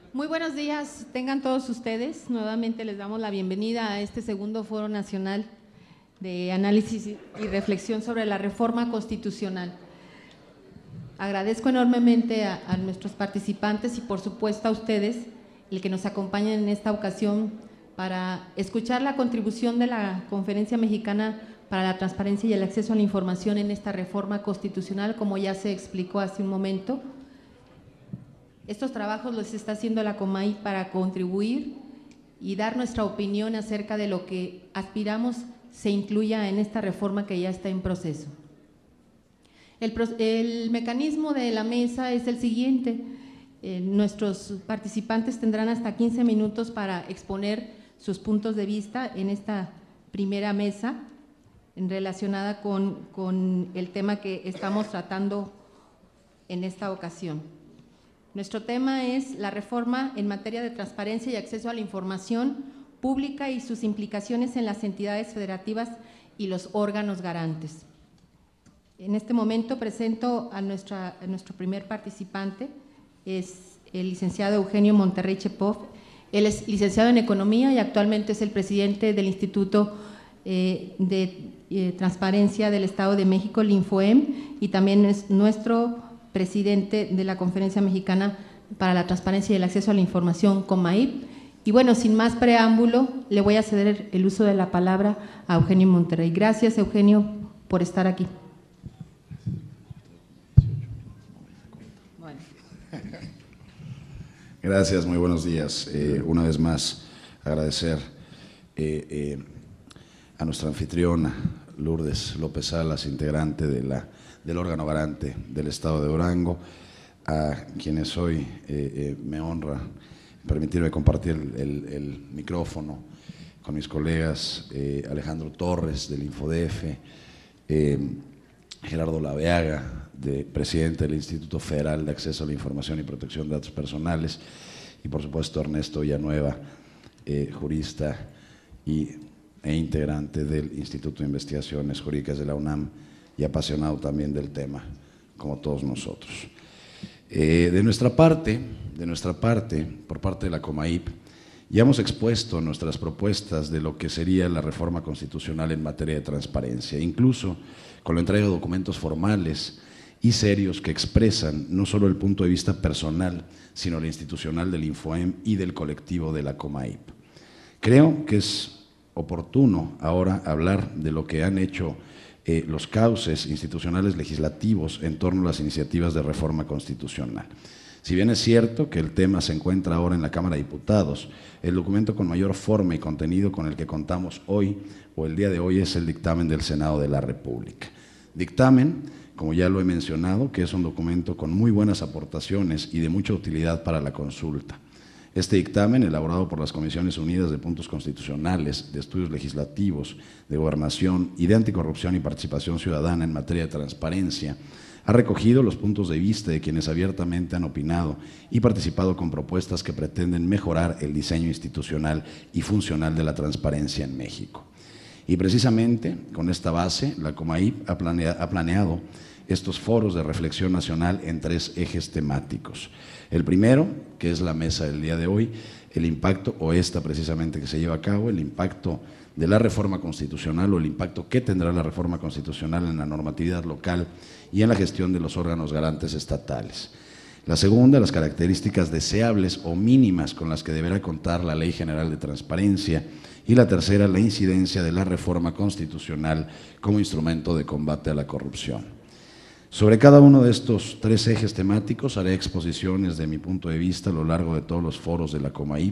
Muy buenos días, tengan todos ustedes. Nuevamente les damos la bienvenida a este segundo Foro Nacional de Análisis y Reflexión sobre la Reforma Constitucional. Agradezco enormemente a nuestros participantes y por supuesto a ustedes el que nos acompañen en esta ocasión para escuchar la contribución de la Conferencia Mexicana para la Transparencia y el Acceso a la Información en esta reforma constitucional, como ya se explicó hace un momento. Estos trabajos los está haciendo la COMAIP para contribuir y dar nuestra opinión acerca de lo que aspiramos se incluya en esta reforma que ya está en proceso. El mecanismo de la mesa es el siguiente. Nuestros participantes tendrán hasta 15 minutos para exponer sus puntos de vista en esta primera mesa relacionada con el tema que estamos tratando en esta ocasión. Nuestro tema es la reforma en materia de transparencia y acceso a la información pública y sus implicaciones en las entidades federativas y los órganos garantes. En este momento presento a nuestro primer participante, es el licenciado Eugenio Monterrey Chepov. Él es licenciado en Economía y actualmente es el presidente del Instituto de Transparencia del Estado de México, el INFOEM, y también es nuestro presidente de la Conferencia Mexicana para la Transparencia y el Acceso a la Información, COMAIP. Y bueno, sin más preámbulo, le voy a ceder el uso de la palabra a Eugenio Monterrey. Gracias, Eugenio, por estar aquí. Bueno. Gracias, muy buenos días. Una vez más, agradecer a nuestra anfitriona, Lourdes López Salas, integrante del órgano garante del Estado de Durango, a quienes hoy me honra permitirme compartir el micrófono con mis colegas Alejandro Torres del Infodef, Gerardo Laveaga, presidente del Instituto Federal de Acceso a la Información y Protección de Datos Personales, y por supuesto Ernesto Villanueva, jurista e integrante del Instituto de Investigaciones Jurídicas de la UNAM y apasionado también del tema, como todos nosotros. De nuestra parte, por parte de la COMAIP, ya hemos expuesto nuestras propuestas de lo que sería la reforma constitucional en materia de transparencia, incluso con la entrega de documentos formales y serios que expresan no solo el punto de vista personal, sino el institucional del INFOEM y del colectivo de la COMAIP. Creo que es oportuno ahora hablar de lo que han hecho los cauces institucionales legislativos en torno a las iniciativas de reforma constitucional. Si bien es cierto que el tema se encuentra ahora en la Cámara de Diputados, el documento con mayor forma y contenido con el que contamos hoy o el día de hoy es el dictamen del Senado de la República. Dictamen, como ya lo he mencionado, que es un documento con muy buenas aportaciones y de mucha utilidad para la consulta. Este dictamen, elaborado por las Comisiones Unidas de Puntos Constitucionales, de Estudios Legislativos, de Gobernación y de Anticorrupción y Participación Ciudadana en materia de transparencia, ha recogido los puntos de vista de quienes abiertamente han opinado y participado con propuestas que pretenden mejorar el diseño institucional y funcional de la transparencia en México. Y precisamente con esta base, la COMAIP ha planeado estos foros de reflexión nacional en 3 ejes temáticos. El primero, que es la mesa del día de hoy, el impacto, o esta precisamente que se lleva a cabo, el impacto de la reforma constitucional o el impacto que tendrá la reforma constitucional en la normatividad local y en la gestión de los órganos garantes estatales. La segunda, las características deseables o mínimas con las que deberá contar la Ley General de Transparencia. Y la tercera, la incidencia de la reforma constitucional como instrumento de combate a la corrupción. Sobre cada uno de estos 3 ejes temáticos haré exposiciones de mi punto de vista a lo largo de todos los foros de la COMAIP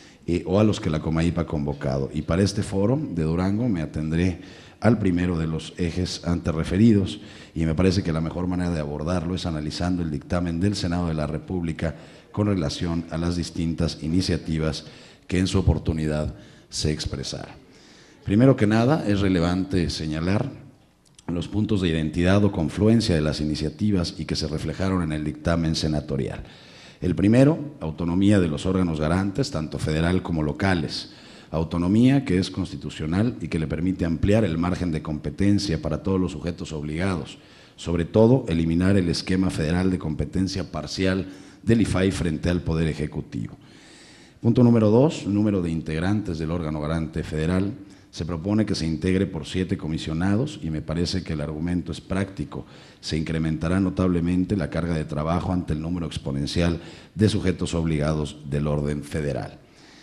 o a los que la COMAIP ha convocado. Y para este foro de Durango me atendré al primero de los ejes antes referidos y me parece que la mejor manera de abordarlo es analizando el dictamen del Senado de la República con relación a las distintas iniciativas que en su oportunidad se expresaron. Primero que nada, es relevante señalar los puntos de identidad o confluencia de las iniciativas y que se reflejaron en el dictamen senatorial. El primero, autonomía de los órganos garantes, tanto federal como locales. Autonomía que es constitucional y que le permite ampliar el margen de competencia para todos los sujetos obligados, sobre todo eliminar el esquema federal de competencia parcial del IFAI frente al Poder Ejecutivo. Punto número 2, el número de integrantes del órgano garante federal. Se propone que se integre por 7 comisionados y me parece que el argumento es práctico. Se incrementará notablemente la carga de trabajo ante el número exponencial de sujetos obligados del orden federal.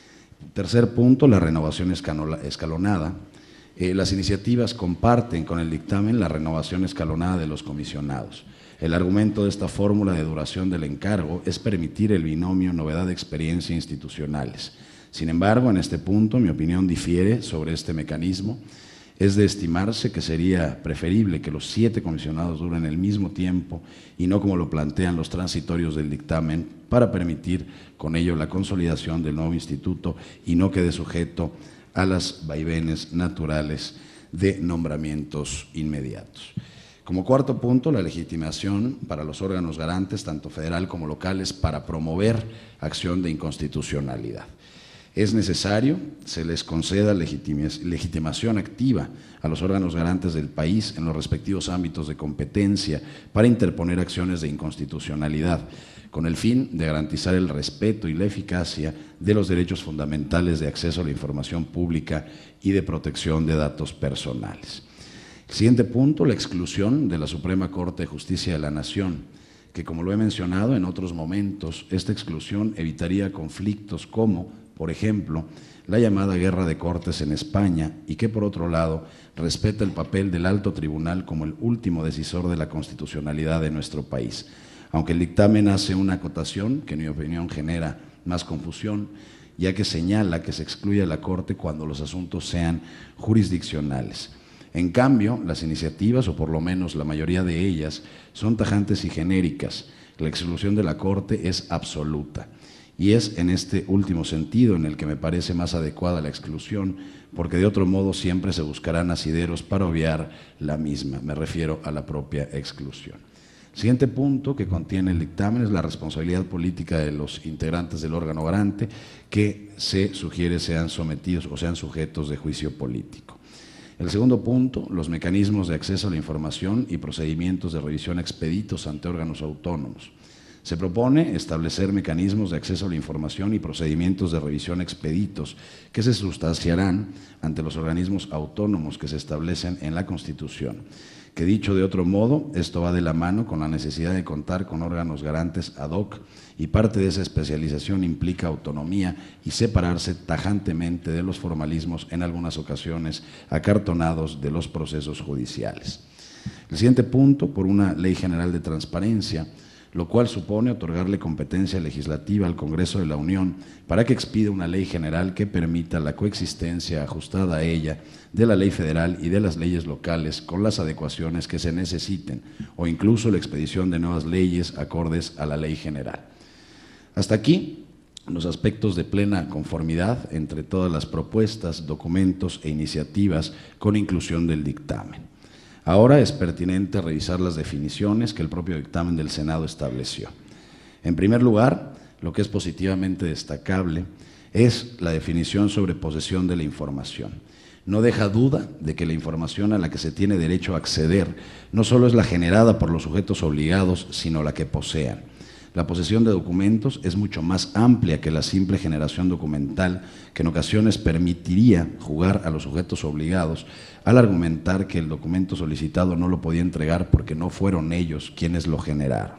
Tercer punto, la renovación escalonada. Las iniciativas comparten con el dictamen la renovación escalonada de los comisionados. El argumento de esta fórmula de duración del encargo es permitir el binomio novedad-experiencia institucionales. Sin embargo, en este punto mi opinión difiere sobre este mecanismo. Es de estimarse que sería preferible que los 7 comisionados duren el mismo tiempo y no como lo plantean los transitorios del dictamen, para permitir con ello la consolidación del nuevo instituto y no quede sujeto a las vaivenes naturales de nombramientos inmediatos. Como cuarto punto, la legitimación para los órganos garantes, tanto federal como locales, para promover acción de inconstitucionalidad. Es necesario se les conceda legitimación activa a los órganos garantes del país en los respectivos ámbitos de competencia para interponer acciones de inconstitucionalidad, con el fin de garantizar el respeto y la eficacia de los derechos fundamentales de acceso a la información pública y de protección de datos personales. El siguiente punto, la exclusión de la Suprema Corte de Justicia de la Nación, que como lo he mencionado en otros momentos, esta exclusión evitaría conflictos como, por ejemplo, la llamada guerra de cortes en España y que, por otro lado, respeta el papel del alto tribunal como el último decisor de la constitucionalidad de nuestro país. Aunque el dictamen hace una acotación que en mi opinión genera más confusión, ya que señala que se excluye a la Corte cuando los asuntos sean jurisdiccionales. En cambio, las iniciativas, o por lo menos la mayoría de ellas, son tajantes y genéricas. La exclusión de la Corte es absoluta. Y es en este último sentido en el que me parece más adecuada la exclusión, porque de otro modo siempre se buscarán asideros para obviar la misma. Me refiero a la propia exclusión. El siguiente punto que contiene el dictamen es la responsabilidad política de los integrantes del órgano garante, que se sugiere sean sometidos o sean sujetos de juicio político. El segundo punto, los mecanismos de acceso a la información y procedimientos de revisión expeditos ante órganos autónomos. Se propone establecer mecanismos de acceso a la información y procedimientos de revisión expeditos que se sustanciarán ante los organismos autónomos que se establecen en la Constitución. Que dicho de otro modo, esto va de la mano con la necesidad de contar con órganos garantes ad hoc, y parte de esa especialización implica autonomía y separarse tajantemente de los formalismos, en algunas ocasiones acartonados, de los procesos judiciales. El siguiente punto, por una ley general de transparencia, lo cual supone otorgarle competencia legislativa al Congreso de la Unión para que expida una ley general que permita la coexistencia ajustada a ella de la ley federal y de las leyes locales con las adecuaciones que se necesiten, o incluso la expedición de nuevas leyes acordes a la ley general. Hasta aquí los aspectos de plena conformidad entre todas las propuestas, documentos e iniciativas con inclusión del dictamen. Ahora es pertinente revisar las definiciones que el propio dictamen del Senado estableció. En primer lugar, lo que es positivamente destacable es la definición sobre posesión de la información. No deja duda de que la información a la que se tiene derecho a acceder no solo es la generada por los sujetos obligados, sino la que posean. La posesión de documentos es mucho más amplia que la simple generación documental, que en ocasiones permitiría jugar a los sujetos obligados al argumentar que el documento solicitado no lo podía entregar porque no fueron ellos quienes lo generaron.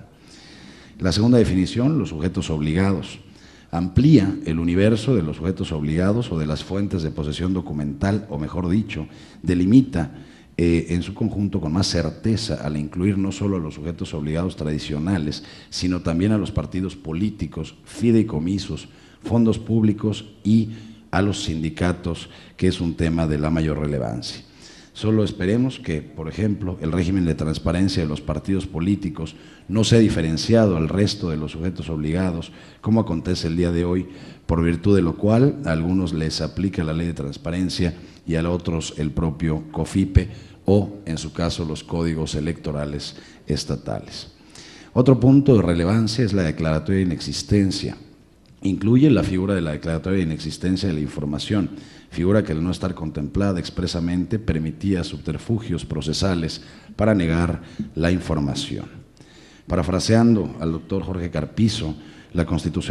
La segunda definición, los sujetos obligados, amplía el universo de los sujetos obligados o de las fuentes de posesión documental, o mejor dicho, delimita en su conjunto con más certeza al incluir no solo a los sujetos obligados tradicionales, sino también a los partidos políticos, fideicomisos, fondos públicos y a los sindicatos, que es un tema de la mayor relevancia. Solo esperemos que, por ejemplo, el régimen de transparencia de los partidos políticos no sea diferenciado al resto de los sujetos obligados, como acontece el día de hoy, por virtud de lo cual a algunos les aplica la ley de transparencia y a otros el propio COFIPE, o, en su caso, los códigos electorales estatales. Otro punto de relevancia es la declaratoria de inexistencia. Incluye la figura de la declaratoria de inexistencia de la información, figura que al no estar contemplada expresamente permitía subterfugios procesales para negar la información. Parafraseando al doctor Jorge Carpizo, la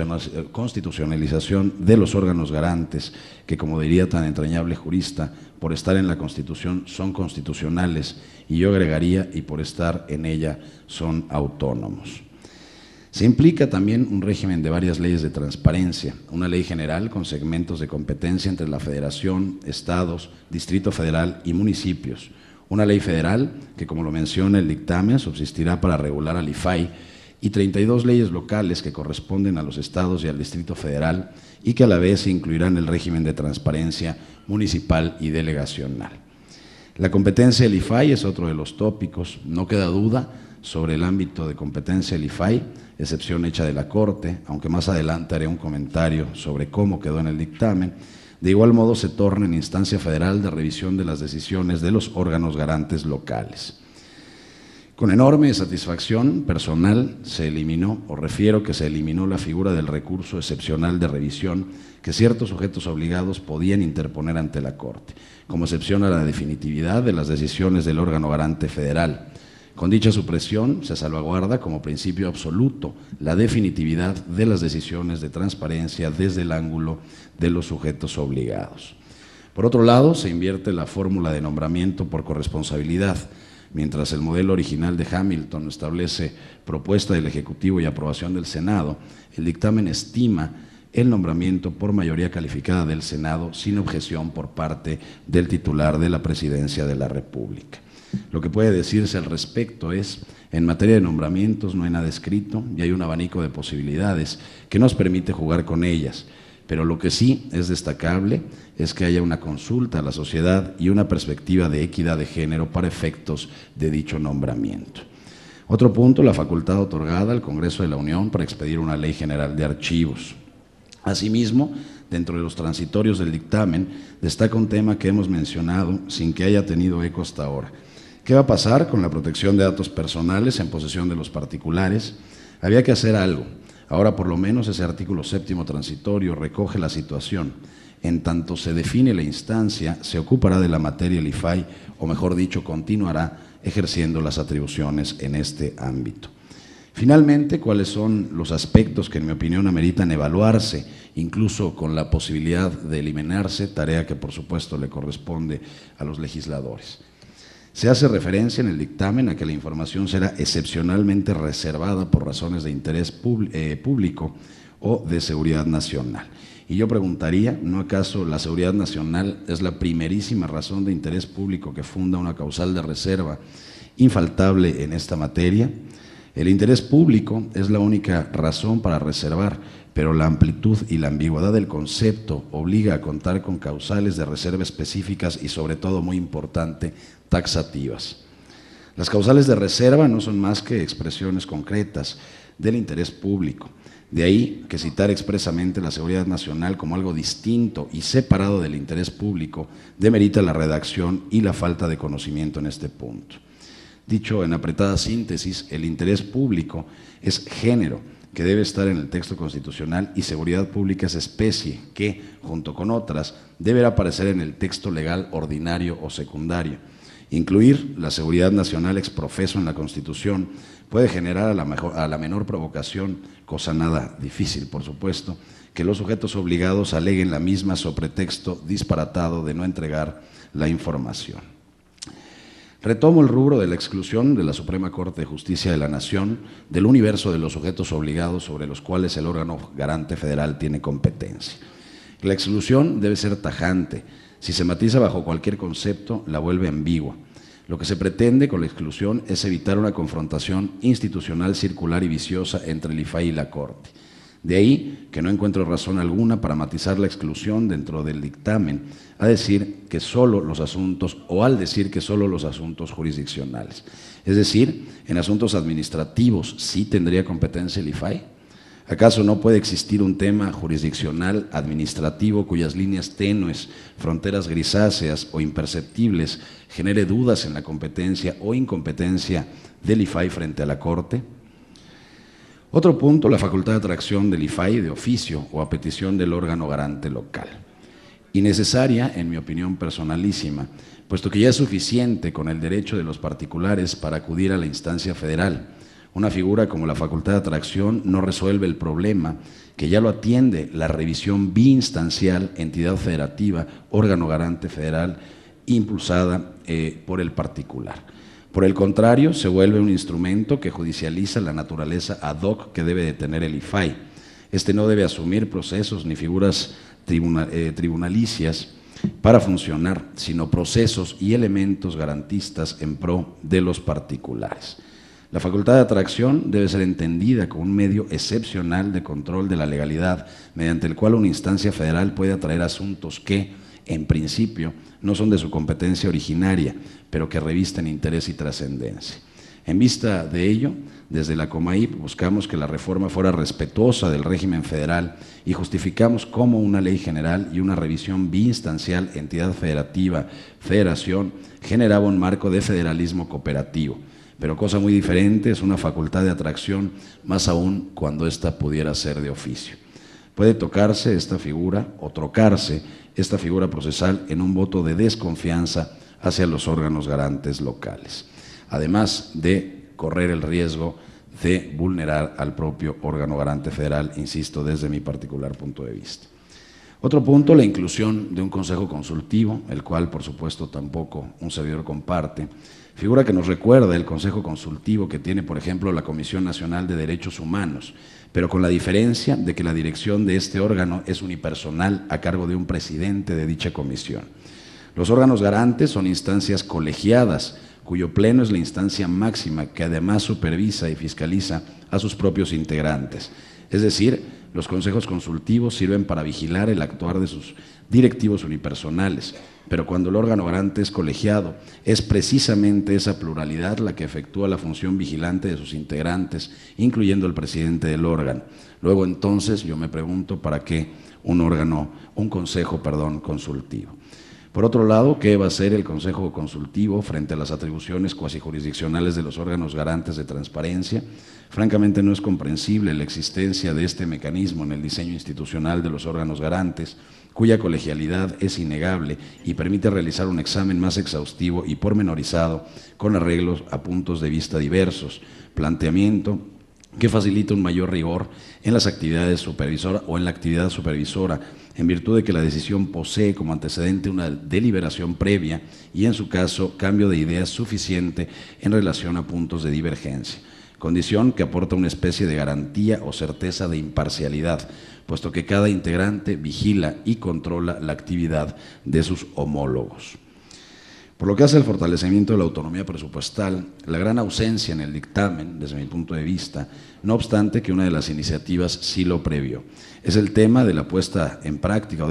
constitucionalización de los órganos garantes, que como diría tan entrañable jurista, por estar en la Constitución son constitucionales, y yo agregaría, y por estar en ella son autónomos. Se implica también un régimen de varias leyes de transparencia, una ley general con segmentos de competencia entre la Federación, Estados, Distrito Federal y municipios, una ley federal que, como lo menciona el dictamen, subsistirá para regular al IFAI, y 32 leyes locales que corresponden a los estados y al Distrito Federal y que a la vez se incluirán en el régimen de transparencia municipal y delegacional. La competencia del IFAI es otro de los tópicos, no queda duda sobre el ámbito de competencia del IFAI, excepción hecha de la Corte, aunque más adelante haré un comentario sobre cómo quedó en el dictamen. De igual modo se torna en instancia federal de revisión de las decisiones de los órganos garantes locales. Con enorme satisfacción personal se eliminó, o refiero que se eliminó la figura del recurso excepcional de revisión que ciertos sujetos obligados podían interponer ante la Corte, como excepción a la definitividad de las decisiones del órgano garante federal. Con dicha supresión se salvaguarda como principio absoluto la definitividad de las decisiones de transparencia desde el ángulo de los sujetos obligados. Por otro lado, se invierte la fórmula de nombramiento por corresponsabilidad. Mientras el modelo original de Hamilton establece propuesta del Ejecutivo y aprobación del Senado, el dictamen estima el nombramiento por mayoría calificada del Senado sin objeción por parte del titular de la Presidencia de la República. Lo que puede decirse al respecto es, en materia de nombramientos no hay nada escrito y hay un abanico de posibilidades que nos permite jugar con ellas, pero lo que sí es destacable es que haya una consulta a la sociedad y una perspectiva de equidad de género para efectos de dicho nombramiento. Otro punto, la facultad otorgada al Congreso de la Unión para expedir una ley general de archivos. Asimismo, dentro de los transitorios del dictamen, destaca un tema que hemos mencionado sin que haya tenido eco hasta ahora. ¿Qué va a pasar con la protección de datos personales en posesión de los particulares? Había que hacer algo. Ahora, por lo menos, ese artículo 7º transitorio recoge la situación. En tanto se define la instancia, se ocupará de la materia el IFAI, o mejor dicho, continuará ejerciendo las atribuciones en este ámbito. Finalmente, ¿cuáles son los aspectos que, en mi opinión, ameritan evaluarse, incluso con la posibilidad de eliminarse, tarea que, por supuesto, le corresponde a los legisladores? Se hace referencia en el dictamen a que la información será excepcionalmente reservada por razones de interés público o de seguridad nacional. Y yo preguntaría, ¿no acaso la seguridad nacional es la primerísima razón de interés público que funda una causal de reserva infaltable en esta materia? El interés público es la única razón para reservar, pero la amplitud y la ambigüedad del concepto obliga a contar con causales de reserva específicas y, sobre todo, muy importante, taxativas. Las causales de reserva no son más que expresiones concretas del interés público. De ahí que citar expresamente la seguridad nacional como algo distinto y separado del interés público demerita la redacción y la falta de conocimiento en este punto. Dicho en apretada síntesis, el interés público es género que debe estar en el texto constitucional y seguridad pública es especie que, junto con otras, deberá aparecer en el texto legal ordinario o secundario. Incluir la seguridad nacional ex profeso en la Constitución puede generar a la menor provocación, cosa nada difícil, por supuesto, que los sujetos obligados aleguen la misma sobre pretexto disparatado de no entregar la información. Retomo el rubro de la exclusión de la Suprema Corte de Justicia de la Nación del universo de los sujetos obligados sobre los cuales el órgano garante federal tiene competencia. La exclusión debe ser tajante. Si se matiza bajo cualquier concepto, la vuelve ambigua. Lo que se pretende con la exclusión es evitar una confrontación institucional circular y viciosa entre el IFAI y la Corte. De ahí que no encuentro razón alguna para matizar la exclusión dentro del dictamen, al decir que solo los asuntos jurisdiccionales. Es decir, en asuntos administrativos sí tendría competencia el IFAI. ¿Acaso no puede existir un tema jurisdiccional administrativo cuyas líneas tenues, fronteras grisáceas o imperceptibles genere dudas en la competencia o incompetencia del IFAI frente a la Corte? Otro punto, la facultad de atracción del IFAI de oficio o a petición del órgano garante local. Innecesaria, en mi opinión personalísima, puesto que ya es suficiente con el derecho de los particulares para acudir a la instancia federal. Una figura como la facultad de atracción no resuelve el problema, que ya lo atiende la revisión biinstancial, entidad federativa, órgano garante federal, impulsada por el particular. Por el contrario, se vuelve un instrumento que judicializa la naturaleza ad hoc que debe de tener el IFAI. Este no debe asumir procesos ni figuras tribunalicias para funcionar, sino procesos y elementos garantistas en pro de los particulares. La facultad de atracción debe ser entendida como un medio excepcional de control de la legalidad, mediante el cual una instancia federal puede atraer asuntos que, en principio, no son de su competencia originaria, pero que revisten interés y trascendencia. En vista de ello, desde la Comaip buscamos que la reforma fuera respetuosa del régimen federal y justificamos cómo una ley general y una revisión biinstancial, entidad federativa, federación, generaba un marco de federalismo cooperativo. Pero cosa muy diferente es una facultad de atracción, más aún cuando ésta pudiera ser de oficio. Puede tocarse esta figura o trocarse esta figura procesal en un voto de desconfianza hacia los órganos garantes locales, además de correr el riesgo de vulnerar al propio órgano garante federal, insisto, desde mi particular punto de vista. Otro punto, la inclusión de un consejo consultivo, el cual, por supuesto, tampoco un servidor comparte, figura que nos recuerda el consejo consultivo que tiene, por ejemplo, la Comisión Nacional de Derechos Humanos, pero con la diferencia de que la dirección de este órgano es unipersonal a cargo de un presidente de dicha comisión. Los órganos garantes son instancias colegiadas, cuyo pleno es la instancia máxima que además supervisa y fiscaliza a sus propios integrantes. Es decir, los consejos consultivos sirven para vigilar el actuar de sus directivos unipersonales, pero cuando el órgano garante es colegiado, es precisamente esa pluralidad la que efectúa la función vigilante de sus integrantes, incluyendo el presidente del órgano. Luego, entonces, yo me pregunto, ¿para qué un consejo consultivo? Por otro lado, ¿qué va a hacer el consejo consultivo frente a las atribuciones cuasi jurisdiccionales de los órganos garantes de transparencia? Francamente, no es comprensible la existencia de este mecanismo en el diseño institucional de los órganos garantes, cuya colegialidad es innegable y permite realizar un examen más exhaustivo y pormenorizado con arreglos a puntos de vista diversos, planteamiento que facilita un mayor rigor en las actividades supervisoras o en la actividad supervisora, en virtud de que la decisión posee como antecedente una deliberación previa y, en su caso, cambio de ideas suficiente en relación a puntos de divergencia, condición que aporta una especie de garantía o certeza de imparcialidad, puesto que cada integrante vigila y controla la actividad de sus homólogos. Por lo que hace al fortalecimiento de la autonomía presupuestal, la gran ausencia en el dictamen, desde mi punto de vista, no obstante que una de las iniciativas sí lo previó, es el tema de la puesta en práctica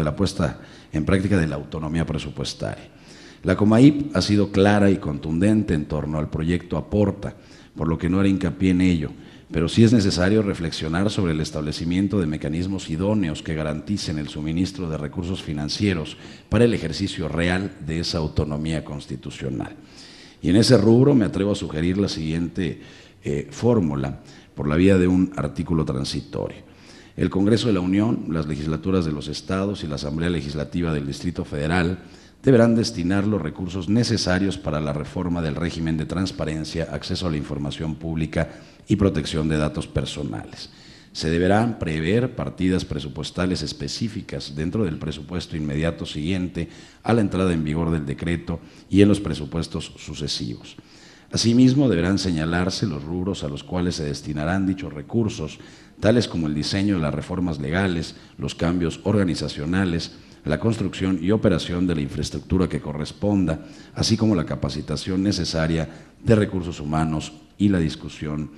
de la autonomía presupuestaria. La Comaip ha sido clara y contundente en torno al proyecto Aporta, por lo que no haré hincapié en ello, pero sí es necesario reflexionar sobre el establecimiento de mecanismos idóneos que garanticen el suministro de recursos financieros para el ejercicio real de esa autonomía constitucional. Y en ese rubro me atrevo a sugerir la siguiente fórmula por la vía de un artículo transitorio. El Congreso de la Unión, las legislaturas de los estados y la Asamblea Legislativa del Distrito Federal deberán destinar los recursos necesarios para la reforma del régimen de transparencia, acceso a la información pública y protección de datos personales. Se deberán prever partidas presupuestales específicas dentro del presupuesto inmediato siguiente a la entrada en vigor del decreto y en los presupuestos sucesivos. Asimismo, deberán señalarse los rubros a los cuales se destinarán dichos recursos, tales como el diseño de las reformas legales, los cambios organizacionales, la construcción y operación de la infraestructura que corresponda, así como la capacitación necesaria de recursos humanos y la difusión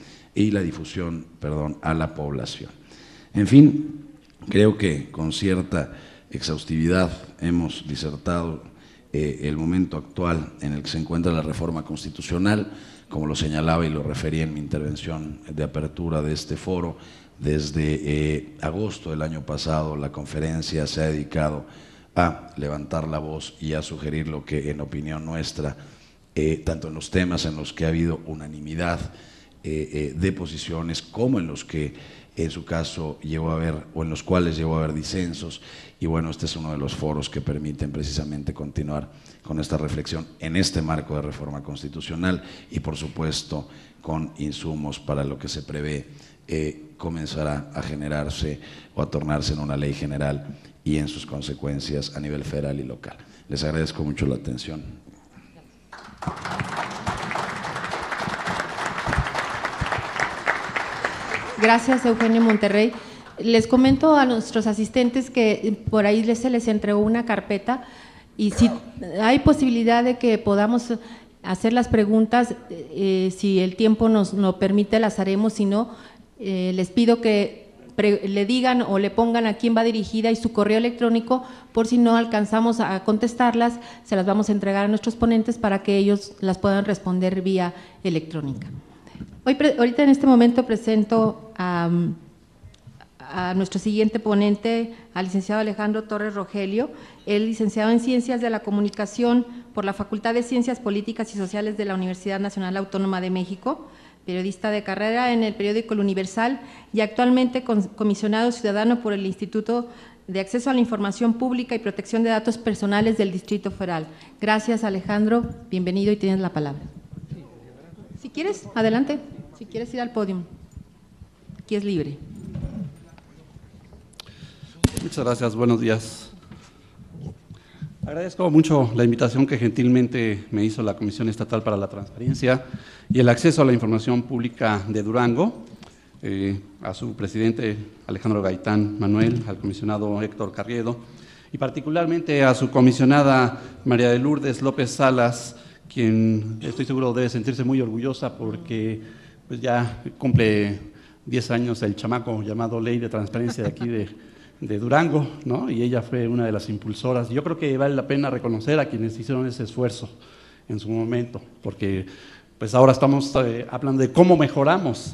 a la población. En fin, creo que con cierta exhaustividad hemos disertado el momento actual en el que se encuentra la reforma constitucional, como lo señalaba y lo refería en mi intervención de apertura de este foro. Desde agosto del año pasado la conferencia se ha dedicado a levantar la voz y a sugerir lo que, en opinión nuestra, tanto en los temas en los que ha habido unanimidad de posiciones como en los que en su caso llegó a haber, o en los cuales llegó a haber disensos, y bueno, este es uno de los foros que permiten precisamente continuar con esta reflexión en este marco de reforma constitucional y por supuesto con insumos para lo que se prevé comenzará a generarse o a tornarse en una ley general y en sus consecuencias a nivel federal y local. Les agradezco mucho la atención. Gracias, Eugenio Monterrey. Les comento a nuestros asistentes que por ahí se les entregó una carpeta y si hay posibilidad de que podamos hacer las preguntas, si el tiempo nos lo permite las haremos, si no, les pido que le digan o le pongan a quién va dirigida y su correo electrónico, por si no alcanzamos a contestarlas, se las vamos a entregar a nuestros ponentes para que ellos las puedan responder vía electrónica. Ahorita en este momento presento a nuestro siguiente ponente, al licenciado Alejandro Torres Rogelio. Él licenciado en Ciencias de la Comunicación por la Facultad de Ciencias Políticas y Sociales de la Universidad Nacional Autónoma de México, periodista de carrera en el periódico El Universal y actualmente comisionado ciudadano por el Instituto de Acceso a la Información Pública y Protección de Datos Personales del Distrito Federal. Gracias, Alejandro, bienvenido y tienes la palabra. Si quieres, adelante, si quieres ir al podio, aquí es libre. Muchas gracias, buenos días. Agradezco mucho la invitación que gentilmente me hizo la Comisión Estatal para la Transparencia y el Acceso a la Información Pública de Durango, a su presidente Alejandro Gaitán Manuel, al comisionado Héctor Carriedo y particularmente a su comisionada María de Lourdes López Salas, quien estoy seguro debe sentirse muy orgullosa porque pues ya cumple 10 años el chamaco llamado Ley de Transparencia de aquí de Durango, ¿no? Y ella fue una de las impulsoras. Yo creo que vale la pena reconocer a quienes hicieron ese esfuerzo en su momento, porque pues ahora estamos hablando de cómo mejoramos,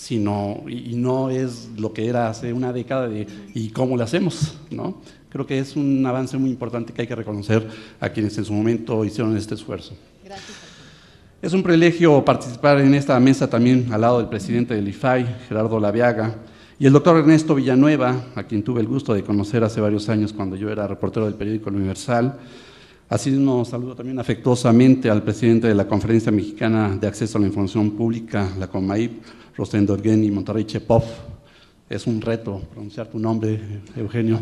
y no es lo que era hace una década y cómo lo hacemos, ¿no? Creo que es un avance muy importante que hay que reconocer a quienes en su momento hicieron este esfuerzo. Gracias. Es un privilegio participar en esta mesa también al lado del presidente del IFAI, Gerardo Laviaga, y el doctor Ernesto Villanueva, a quien tuve el gusto de conocer hace varios años cuando yo era reportero del periódico El Universal. Asimismo, saludo también afectuosamente al presidente de la Conferencia Mexicana de Acceso a la Información Pública, la CONMAIP, Rosendo Orgueni Monterrey Chepov. Es un reto pronunciar tu nombre, Eugenio.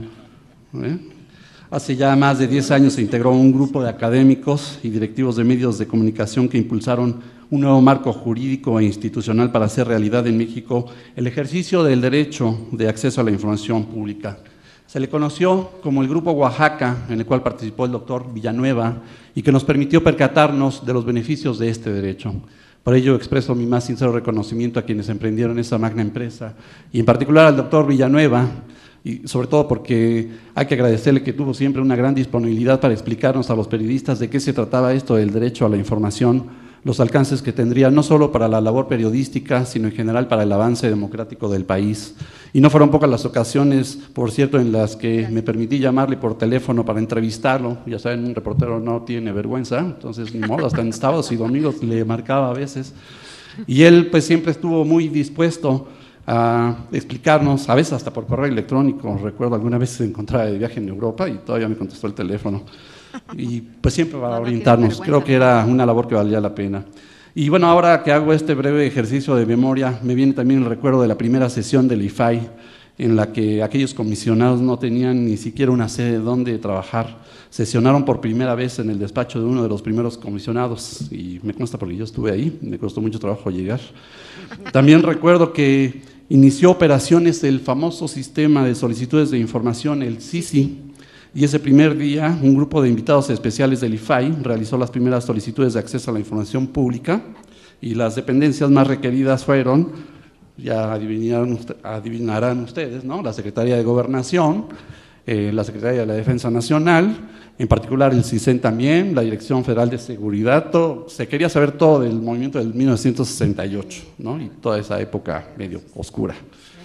Hace ya más de 10 años se integró un grupo de académicos y directivos de medios de comunicación que impulsaron un nuevo marco jurídico e institucional para hacer realidad en México el ejercicio del derecho de acceso a la información pública. Se le conoció como el Grupo Oaxaca, en el cual participó el doctor Villanueva y que nos permitió percatarnos de los beneficios de este derecho. Por ello expreso mi más sincero reconocimiento a quienes emprendieron esa magna empresa y en particular al doctor Villanueva, y sobre todo porque hay que agradecerle que tuvo siempre una gran disponibilidad para explicarnos a los periodistas de qué se trataba esto del derecho a la información, los alcances que tendría no solo para la labor periodística, sino en general para el avance democrático del país. Y no fueron pocas las ocasiones, por cierto, en las que me permití llamarle por teléfono para entrevistarlo. Ya saben, un reportero no tiene vergüenza, entonces ni modo, hasta en sábados y domingos le marcaba a veces. Y él pues siempre estuvo muy dispuesto a explicarnos, a veces hasta por correo electrónico. Recuerdo alguna vez se encontraba de viaje en Europa y todavía me contestó el teléfono. Y pues siempre para orientarnos, creo que era una labor que valía la pena. Y bueno, ahora que hago este breve ejercicio de memoria, me viene también el recuerdo de la primera sesión del IFAI, en la que aquellos comisionados no tenían ni siquiera una sede donde trabajar. Sesionaron por primera vez en el despacho de uno de los primeros comisionados, y me consta porque yo estuve ahí, me costó mucho trabajo llegar. También recuerdo que inició operaciones el famoso sistema de solicitudes de información, el SISI, y ese primer día un grupo de invitados especiales del IFAI realizó las primeras solicitudes de acceso a la información pública y las dependencias más requeridas fueron, ya adivinarán ustedes, ¿no? La Secretaría de Gobernación, la Secretaría de la Defensa Nacional, en particular el CISEN también, la Dirección Federal de Seguridad. Se quería saber todo del movimiento del 1968, ¿no? Y toda esa época medio oscura.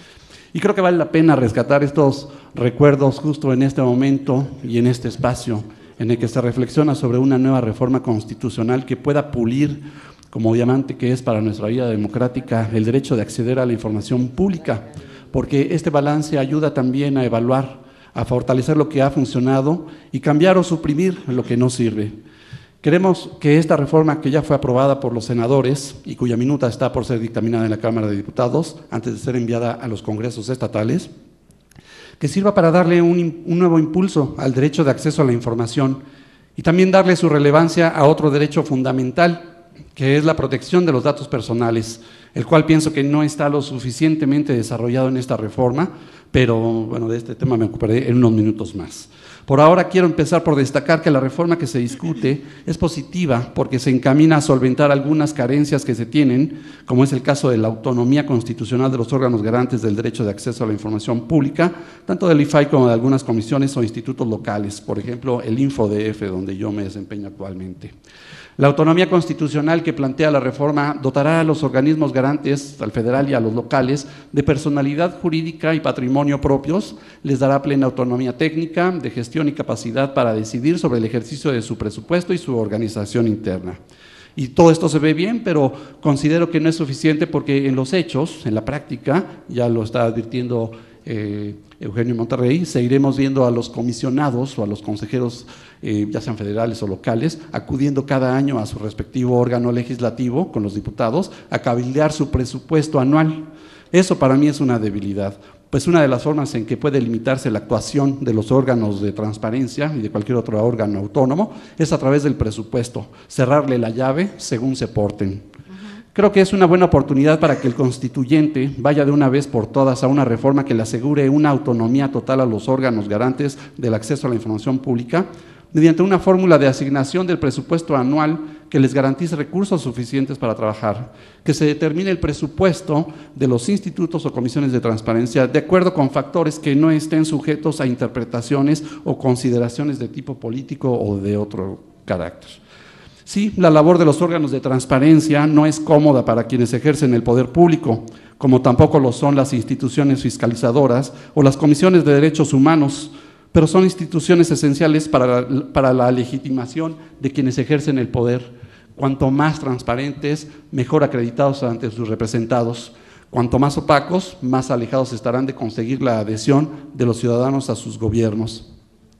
Y creo que vale la pena rescatar estos recuerdos justo en este momento y en este espacio en el que se reflexiona sobre una nueva reforma constitucional que pueda pulir, como diamante que es para nuestra vida democrática, el derecho de acceder a la información pública, porque este balance ayuda también a evaluar, a fortalecer lo que ha funcionado y cambiar o suprimir lo que no sirve. Queremos que esta reforma, que ya fue aprobada por los senadores y cuya minuta está por ser dictaminada en la Cámara de Diputados antes de ser enviada a los congresos estatales, que sirva para darle un nuevo impulso al derecho de acceso a la información y también darle su relevancia a otro derecho fundamental, que es la protección de los datos personales, el cual pienso que no está lo suficientemente desarrollado en esta reforma, pero bueno, de este tema me ocuparé en unos minutos más. Por ahora quiero empezar por destacar que la reforma que se discute es positiva porque se encamina a solventar algunas carencias que se tienen, como es el caso de la autonomía constitucional de los órganos garantes del derecho de acceso a la información pública, tanto del IFAI como de algunas comisiones o institutos locales, por ejemplo, el InfoDF, donde yo me desempeño actualmente. La autonomía constitucional que plantea la reforma dotará a los organismos garantes, al federal y a los locales, de personalidad jurídica y patrimonio propios, les dará plena autonomía técnica, de gestión y capacidad para decidir sobre el ejercicio de su presupuesto y su organización interna. Y todo esto se ve bien, pero considero que no es suficiente porque en los hechos, en la práctica, ya lo está advirtiendo Eugenio Monterrey, seguiremos viendo a los comisionados o a los consejeros, ya sean federales o locales, acudiendo cada año a su respectivo órgano legislativo con los diputados a cabildear su presupuesto anual. Eso para mí es una debilidad, pues una de las formas en que puede limitarse la actuación de los órganos de transparencia y de cualquier otro órgano autónomo es a través del presupuesto, cerrarle la llave según se porten. Creo que es una buena oportunidad para que el constituyente vaya de una vez por todas a una reforma que le asegure una autonomía total a los órganos garantes del acceso a la información pública, mediante una fórmula de asignación del presupuesto anual que les garantice recursos suficientes para trabajar, que se determine el presupuesto de los institutos o comisiones de transparencia de acuerdo con factores que no estén sujetos a interpretaciones o consideraciones de tipo político o de otro carácter. Sí, la labor de los órganos de transparencia no es cómoda para quienes ejercen el poder público, como tampoco lo son las instituciones fiscalizadoras o las comisiones de derechos humanos, pero son instituciones esenciales para la legitimación de quienes ejercen el poder. Cuanto más transparentes, mejor acreditados ante sus representados. Cuanto más opacos, más alejados estarán de conseguir la adhesión de los ciudadanos a sus gobiernos.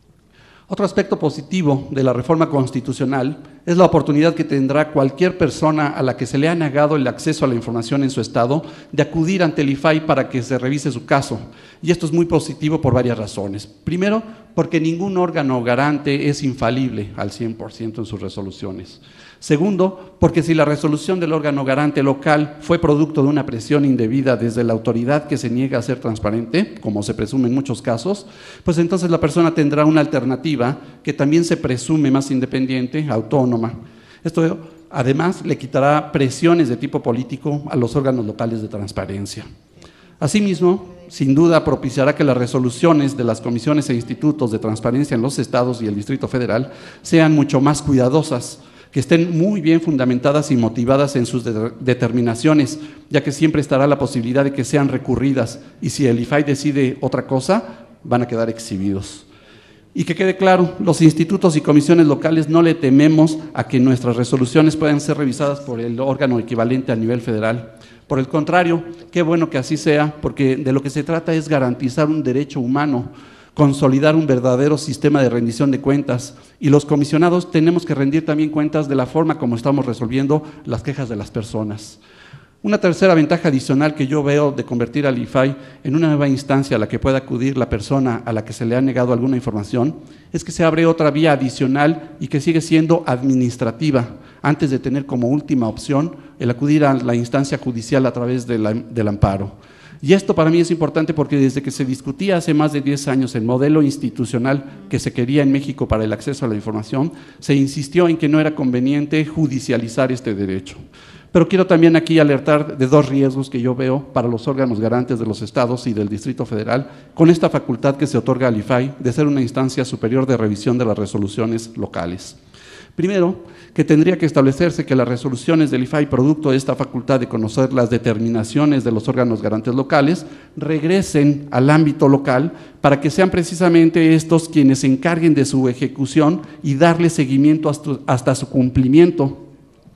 Otro aspecto positivo de la reforma constitucional es la oportunidad que tendrá cualquier persona a la que se le ha negado el acceso a la información en su estado de acudir ante el IFAI para que se revise su caso. Y esto es muy positivo por varias razones. Primero, porque ningún órgano garante es infalible al 100% en sus resoluciones. Segundo, porque si la resolución del órgano garante local fue producto de una presión indebida desde la autoridad que se niega a ser transparente, como se presume en muchos casos, pues entonces la persona tendrá una alternativa que también se presume más independiente, autónoma. Esto además le quitará presiones de tipo político a los órganos locales de transparencia. Asimismo, sin duda propiciará que las resoluciones de las comisiones e institutos de transparencia en los estados y el Distrito Federal sean mucho más cuidadosas, que estén muy bien fundamentadas y motivadas en sus determinaciones, ya que siempre estará la posibilidad de que sean recurridas y si el IFAI decide otra cosa, van a quedar exhibidos. Y que quede claro, los institutos y comisiones locales no le tememos a que nuestras resoluciones puedan ser revisadas por el órgano equivalente a nivel federal. Por el contrario, qué bueno que así sea, porque de lo que se trata es garantizar un derecho humano, consolidar un verdadero sistema de rendición de cuentas y los comisionados tenemos que rendir también cuentas de la forma como estamos resolviendo las quejas de las personas. Una tercera ventaja adicional que yo veo de convertir al IFAI en una nueva instancia a la que pueda acudir la persona a la que se le ha negado alguna información es que se abre otra vía adicional y que sigue siendo administrativa, antes de tener como última opción el acudir a la instancia judicial a través del amparo. Y esto para mí es importante porque desde que se discutía hace más de 10 años el modelo institucional que se quería en México para el acceso a la información, se insistió en que no era conveniente judicializar este derecho. Pero quiero también aquí alertar de dos riesgos que yo veo para los órganos garantes de los estados y del Distrito Federal con esta facultad que se otorga al IFAI de ser una instancia superior de revisión de las resoluciones locales. Primero, que tendría que establecerse que las resoluciones del IFAI, producto de esta facultad de conocer las determinaciones de los órganos garantes locales, regresen al ámbito local para que sean precisamente estos quienes se encarguen de su ejecución y darle seguimiento hasta su cumplimiento.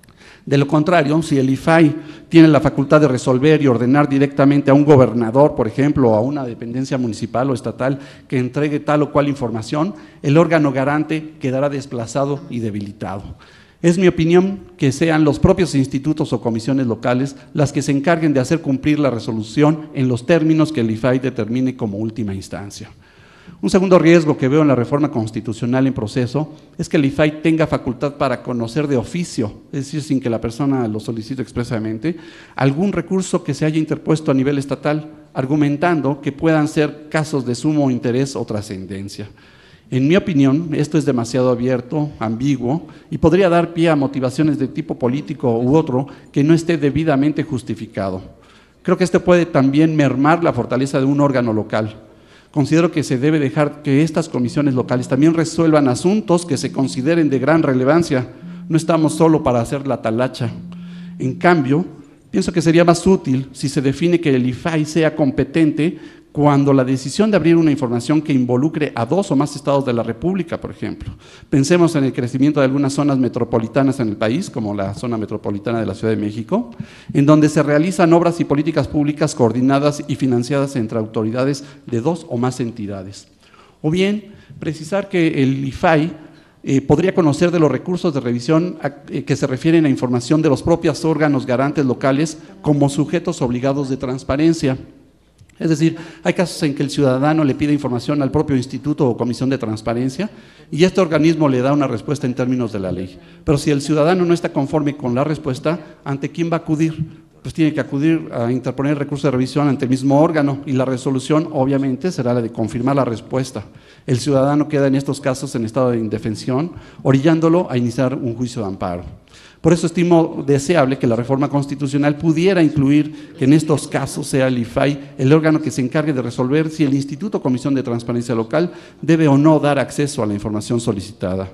De lo contrario, si el IFAI tiene la facultad de resolver y ordenar directamente a un gobernador, por ejemplo, o a una dependencia municipal o estatal que entregue tal o cual información, el órgano garante quedará desplazado y debilitado. Es mi opinión que sean los propios institutos o comisiones locales las que se encarguen de hacer cumplir la resolución en los términos que el IFAI determine como última instancia. Un segundo riesgo que veo en la reforma constitucional en proceso es que el IFAI tenga facultad para conocer de oficio, es decir, sin que la persona lo solicite expresamente, algún recurso que se haya interpuesto a nivel estatal, argumentando que puedan ser casos de sumo interés o trascendencia. En mi opinión, esto es demasiado abierto, ambiguo, y podría dar pie a motivaciones de tipo político u otro que no esté debidamente justificado. Creo que esto puede también mermar la fortaleza de un órgano local. Considero que se debe dejar que estas comisiones locales también resuelvan asuntos que se consideren de gran relevancia. No estamos solo para hacer la talacha. En cambio, pienso que sería más útil si se define que el IFAI sea competente cuando la decisión de abrir una información que involucre a 2 o más estados de la República, por ejemplo. Pensemos en el crecimiento de algunas zonas metropolitanas en el país, como la zona metropolitana de la Ciudad de México, en donde se realizan obras y políticas públicas coordinadas y financiadas entre autoridades de 2 o más entidades. O bien, precisar que el IFAI podría conocer de los recursos de revisión que se refieren a información de los propios órganos garantes locales como sujetos obligados de transparencia. Es decir, hay casos en que el ciudadano le pide información al propio instituto o comisión de transparencia y este organismo le da una respuesta en términos de la ley. Pero si el ciudadano no está conforme con la respuesta, ¿ante quién va a acudir? Pues tiene que acudir a interponer recurso de revisión ante el mismo órgano y la resolución obviamente será la de confirmar la respuesta. El ciudadano queda en estos casos en estado de indefensión, orillándolo a iniciar un juicio de amparo. Por eso estimo deseable que la reforma constitucional pudiera incluir que en estos casos sea el IFAI el órgano que se encargue de resolver si el Instituto o Comisión de Transparencia Local debe o no dar acceso a la información solicitada.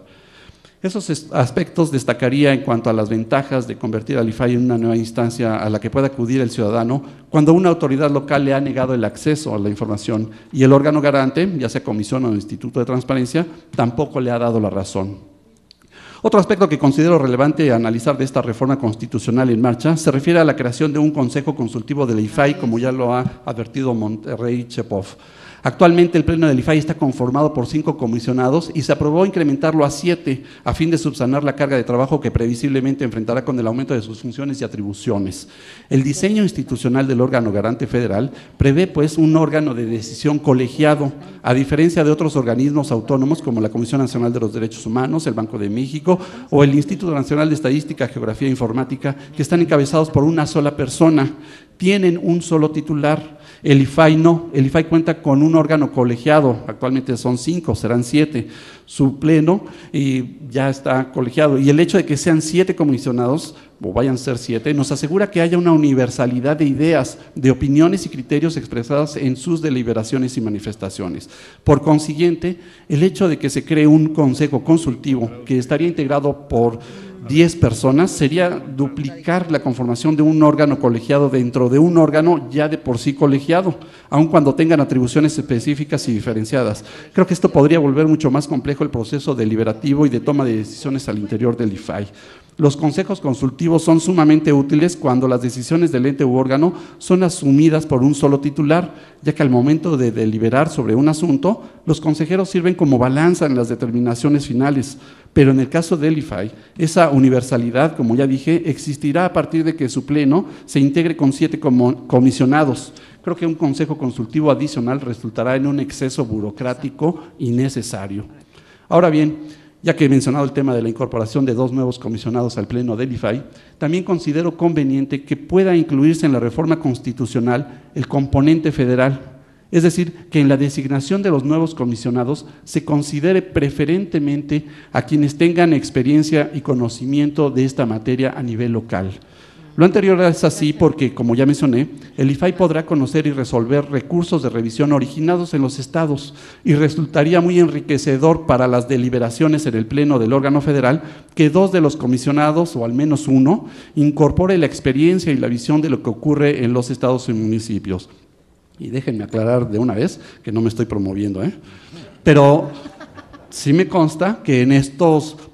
Esos aspectos destacaría en cuanto a las ventajas de convertir al IFAI en una nueva instancia a la que pueda acudir el ciudadano cuando una autoridad local le ha negado el acceso a la información y el órgano garante, ya sea comisión o instituto de transparencia, tampoco le ha dado la razón. Otro aspecto que considero relevante analizar de esta reforma constitucional en marcha se refiere a la creación de un consejo consultivo del IFAI, como ya lo ha advertido Monterrey Chepov. Actualmente el pleno del IFAI está conformado por 5 comisionados y se aprobó incrementarlo a 7 a fin de subsanar la carga de trabajo que previsiblemente enfrentará con el aumento de sus funciones y atribuciones. El diseño institucional del órgano garante federal prevé pues un órgano de decisión colegiado, a diferencia de otros organismos autónomos como la Comisión Nacional de los Derechos Humanos, el Banco de México o el Instituto Nacional de Estadística, Geografía e Informática, que están encabezados por una sola persona. Tienen un solo titular. El IFAI no, el IFAI cuenta con un órgano colegiado, actualmente son 5, serán 7, su pleno ya está colegiado y el hecho de que sean 7 comisionados, o vayan a ser 7, nos asegura que haya una universalidad de ideas, de opiniones y criterios expresadas en sus deliberaciones y manifestaciones. Por consiguiente, el hecho de que se cree un consejo consultivo que estaría integrado por 10 personas sería duplicar la conformación de un órgano colegiado dentro de un órgano ya de por sí colegiado, aun cuando tengan atribuciones específicas y diferenciadas. Creo que esto podría volver mucho más complejo el proceso deliberativo y de toma de decisiones al interior del IFAI. Los consejos consultivos son sumamente útiles cuando las decisiones del ente u órgano son asumidas por un solo titular, ya que al momento de deliberar sobre un asunto, los consejeros sirven como balanza en las determinaciones finales. Pero en el caso del IFAI, esa universalidad, como ya dije, existirá a partir de que su pleno se integre con 7 comisionados. Creo que un consejo consultivo adicional resultará en un exceso burocrático innecesario. Ahora bien, ya que he mencionado el tema de la incorporación de 2 nuevos comisionados al pleno del IFAI, también considero conveniente que pueda incluirse en la reforma constitucional el componente federal. Es decir, que en la designación de los nuevos comisionados se considere preferentemente a quienes tengan experiencia y conocimiento de esta materia a nivel local. Lo anterior es así porque, como ya mencioné, el IFAI podrá conocer y resolver recursos de revisión originados en los estados y resultaría muy enriquecedor para las deliberaciones en el pleno del órgano federal que 2 de los comisionados, o al menos 1, incorpore la experiencia y la visión de lo que ocurre en los estados y municipios. Y déjenme aclarar de una vez que no me estoy promoviendo, pero sí me consta que en estos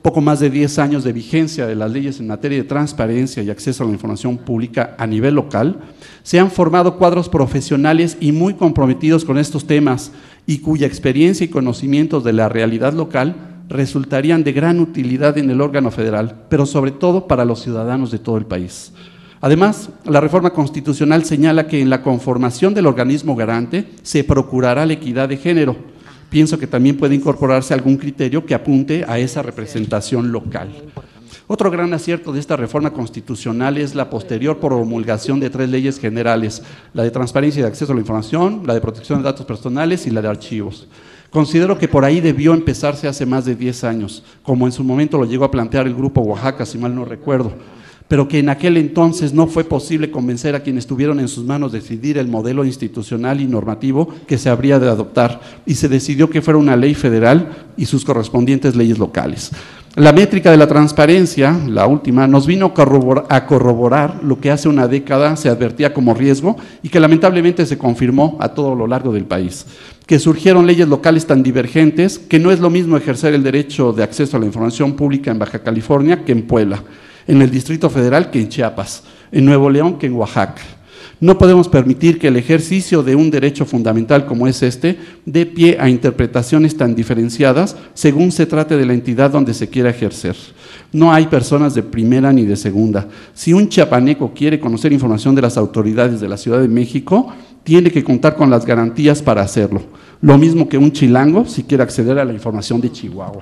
poco más de 10 años de vigencia de las leyes en materia de transparencia y acceso a la información pública a nivel local, se han formado cuadros profesionales y muy comprometidos con estos temas y cuya experiencia y conocimientos de la realidad local resultarían de gran utilidad en el órgano federal, pero sobre todo para los ciudadanos de todo el país. Además, la reforma constitucional señala que en la conformación del organismo garante se procurará la equidad de género. Pienso que también puede incorporarse algún criterio que apunte a esa representación local. Otro gran acierto de esta reforma constitucional es la posterior promulgación de 3 leyes generales, la de transparencia y de acceso a la información, la de protección de datos personales y la de archivos. Considero que por ahí debió empezarse hace más de 10 años, como en su momento lo llegó a plantear el Grupo Oaxaca, si mal no recuerdo, pero que en aquel entonces no fue posible convencer a quienes tuvieron en sus manos decidir el modelo institucional y normativo que se habría de adoptar, y se decidió que fuera una ley federal y sus correspondientes leyes locales. La métrica de la transparencia, la última, nos vino a corroborar lo que hace una década se advertía como riesgo y que lamentablemente se confirmó a todo lo largo del país, que surgieron leyes locales tan divergentes que no es lo mismo ejercer el derecho de acceso a la información pública en Baja California que en Puebla, en el Distrito Federal que en Chiapas, en Nuevo León que en Oaxaca. No podemos permitir que el ejercicio de un derecho fundamental como es este dé pie a interpretaciones tan diferenciadas según se trate de la entidad donde se quiera ejercer. No hay personas de primera ni de segunda. Si un chiapaneco quiere conocer información de las autoridades de la Ciudad de México, tiene que contar con las garantías para hacerlo. Lo mismo que un chilango si quiere acceder a la información de Chihuahua.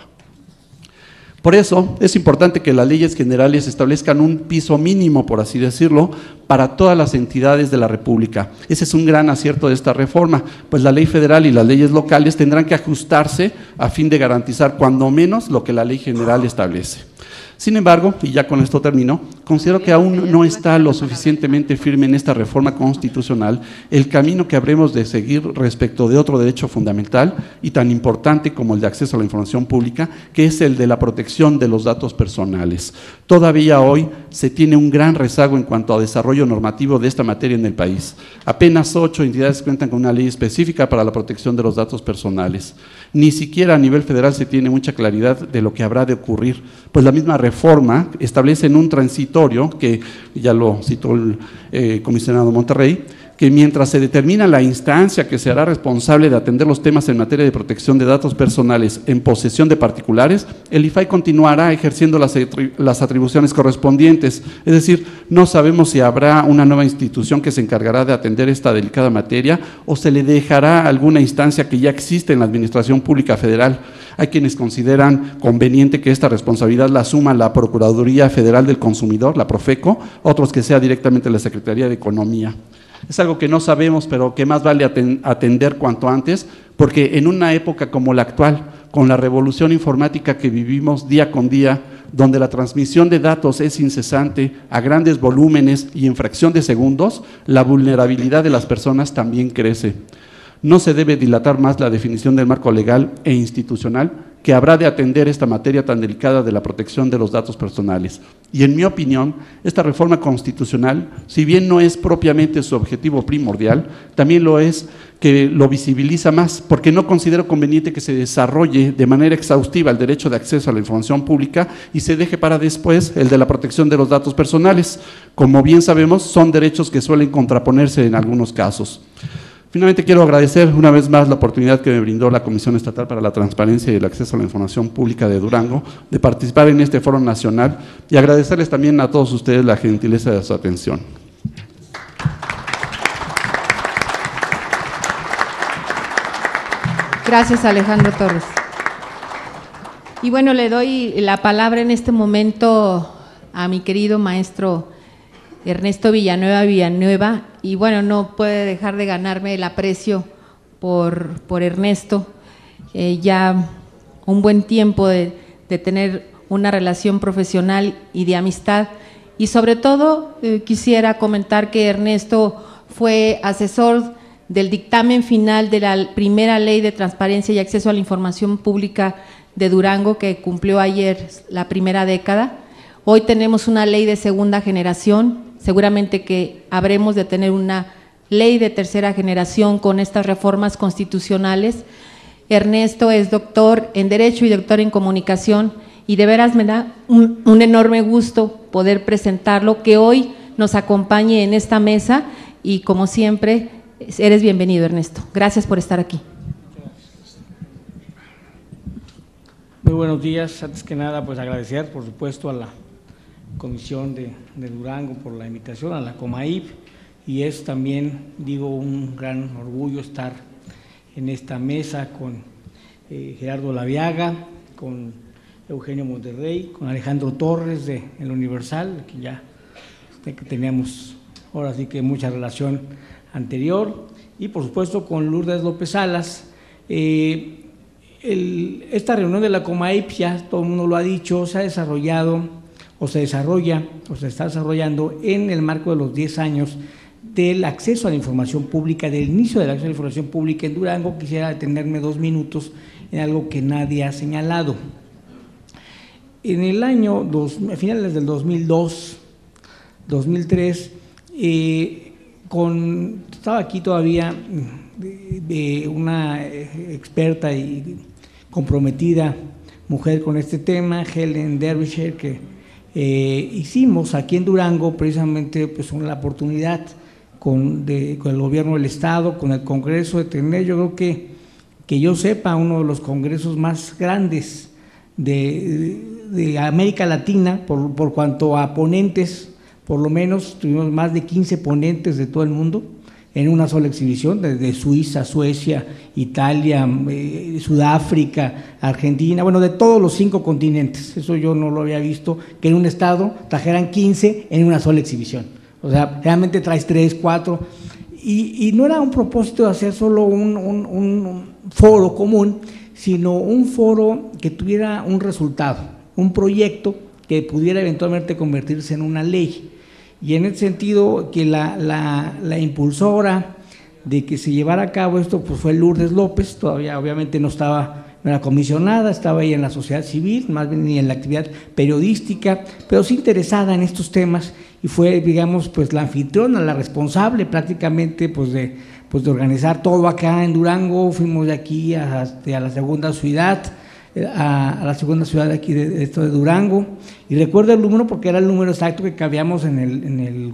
Por eso es importante que las leyes generales establezcan un piso mínimo, por así decirlo, para todas las entidades de la República. Ese es un gran acierto de esta reforma, pues la ley federal y las leyes locales tendrán que ajustarse a fin de garantizar cuando menos lo que la ley general establece. Sin embargo, y ya con esto termino, considero que aún no está lo suficientemente firme en esta reforma constitucional el camino que habremos de seguir respecto de otro derecho fundamental y tan importante como el de acceso a la información pública, que es el de la protección de los datos personales. Todavía hoy se tiene un gran rezago en cuanto a desarrollo normativo de esta materia en el país. Apenas 8 entidades cuentan con una ley específica para la protección de los datos personales. Ni siquiera a nivel federal se tiene mucha claridad de lo que habrá de ocurrir, pues la misma reforma establece en un transitorio, que ya lo citó el comisionado Monterrey, que mientras se determina la instancia que se hará responsable de atender los temas en materia de protección de datos personales en posesión de particulares, el IFAI continuará ejerciendo las atribuciones correspondientes. Es decir, no sabemos si habrá una nueva institución que se encargará de atender esta delicada materia o se le dejará alguna instancia que ya existe en la Administración Pública Federal. Hay quienes consideran conveniente que esta responsabilidad la asuma la Procuraduría Federal del Consumidor, la Profeco, otros que sea directamente la Secretaría de Economía. Es algo que no sabemos, pero que más vale atender cuanto antes, porque en una época como la actual, con la revolución informática que vivimos día con día, donde la transmisión de datos es incesante a grandes volúmenes y en fracción de segundos, la vulnerabilidad de las personas también crece. No se debe dilatar más la definición del marco legal e institucional que habrá de atender esta materia tan delicada de la protección de los datos personales. Y en mi opinión, esta reforma constitucional, si bien no es propiamente su objetivo primordial, también lo es que lo visibiliza más, porque no considero conveniente que se desarrolle de manera exhaustiva el derecho de acceso a la información pública y se deje para después el de la protección de los datos personales. Como bien sabemos, son derechos que suelen contraponerse en algunos casos. Finalmente quiero agradecer una vez más la oportunidad que me brindó la Comisión Estatal para la Transparencia y el Acceso a la Información Pública de Durango de participar en este foro nacional y agradecerles también a todos ustedes la gentileza de su atención. Gracias, Alejandro Torres. Y bueno, le doy la palabra en este momento a mi querido maestro Ernesto Villanueva, y bueno, no puede dejar de ganarme el aprecio por Ernesto, ya un buen tiempo de tener una relación profesional y de amistad, y sobre todo quisiera comentar que Ernesto fue asesor del dictamen final de la primera ley de transparencia y acceso a la información pública de Durango, que cumplió ayer la primera década. Hoy tenemos una ley de segunda generación. Seguramente que habremos de tener una ley de tercera generación con estas reformas constitucionales. Ernesto es doctor en Derecho y doctor en Comunicación y de veras me da un enorme gusto poder presentarlo, que hoy nos acompañe en esta mesa y como siempre, eres bienvenido, Ernesto. Gracias por estar aquí. Muy buenos días. Antes que nada, pues agradecer, por supuesto, a la Comisión de Durango por la invitación, a la COMAIP, y es también, digo, un gran orgullo estar en esta mesa con Gerardo Laviaga, con Eugenio Monterrey, con Alejandro Torres de El Universal, que ya que teníamos ahora sí que mucha relación anterior, y por supuesto con Lourdes López Salas. Esta reunión de la COMAIP, ya todo el mundo lo ha dicho, se ha desarrollado o se desarrolla o se está desarrollando en el marco de los 10 años del acceso a la información pública, del inicio del acceso a la información pública en Durango. Quisiera detenerme 2 minutos en algo que nadie ha señalado. En el año, a finales del 2002, 2003, estaba aquí todavía de una experta y comprometida mujer con este tema, Helen Derbyshire, que hicimos aquí en Durango precisamente pues la oportunidad con el gobierno del estado, con el Congreso, de tener, yo creo que yo sepa, uno de los congresos más grandes de América Latina por cuanto a ponentes. Por lo menos tuvimos más de 15 ponentes de todo el mundo en una sola exhibición, desde Suiza, Suecia, Italia, Sudáfrica, Argentina, bueno, de todos los 5 continentes. Eso yo no lo había visto, que en un estado trajeran 15 en una sola exhibición. O sea, realmente traes 3, 4, y no era un propósito de hacer solo un foro común, sino un foro que tuviera un resultado, un proyecto que pudiera eventualmente convertirse en una ley. Y en ese sentido, que la impulsora de que se llevara a cabo esto pues fue Lourdes López. Todavía obviamente no era comisionada, estaba ahí en la sociedad civil, más bien ni en la actividad periodística, pero sí interesada en estos temas, y fue, digamos, pues la anfitriona, la responsable prácticamente pues de organizar todo acá en Durango. Fuimos de aquí a la segunda ciudad, a la segunda ciudad de aquí de Durango, y recuerdo el número porque era el número exacto que cabíamos en el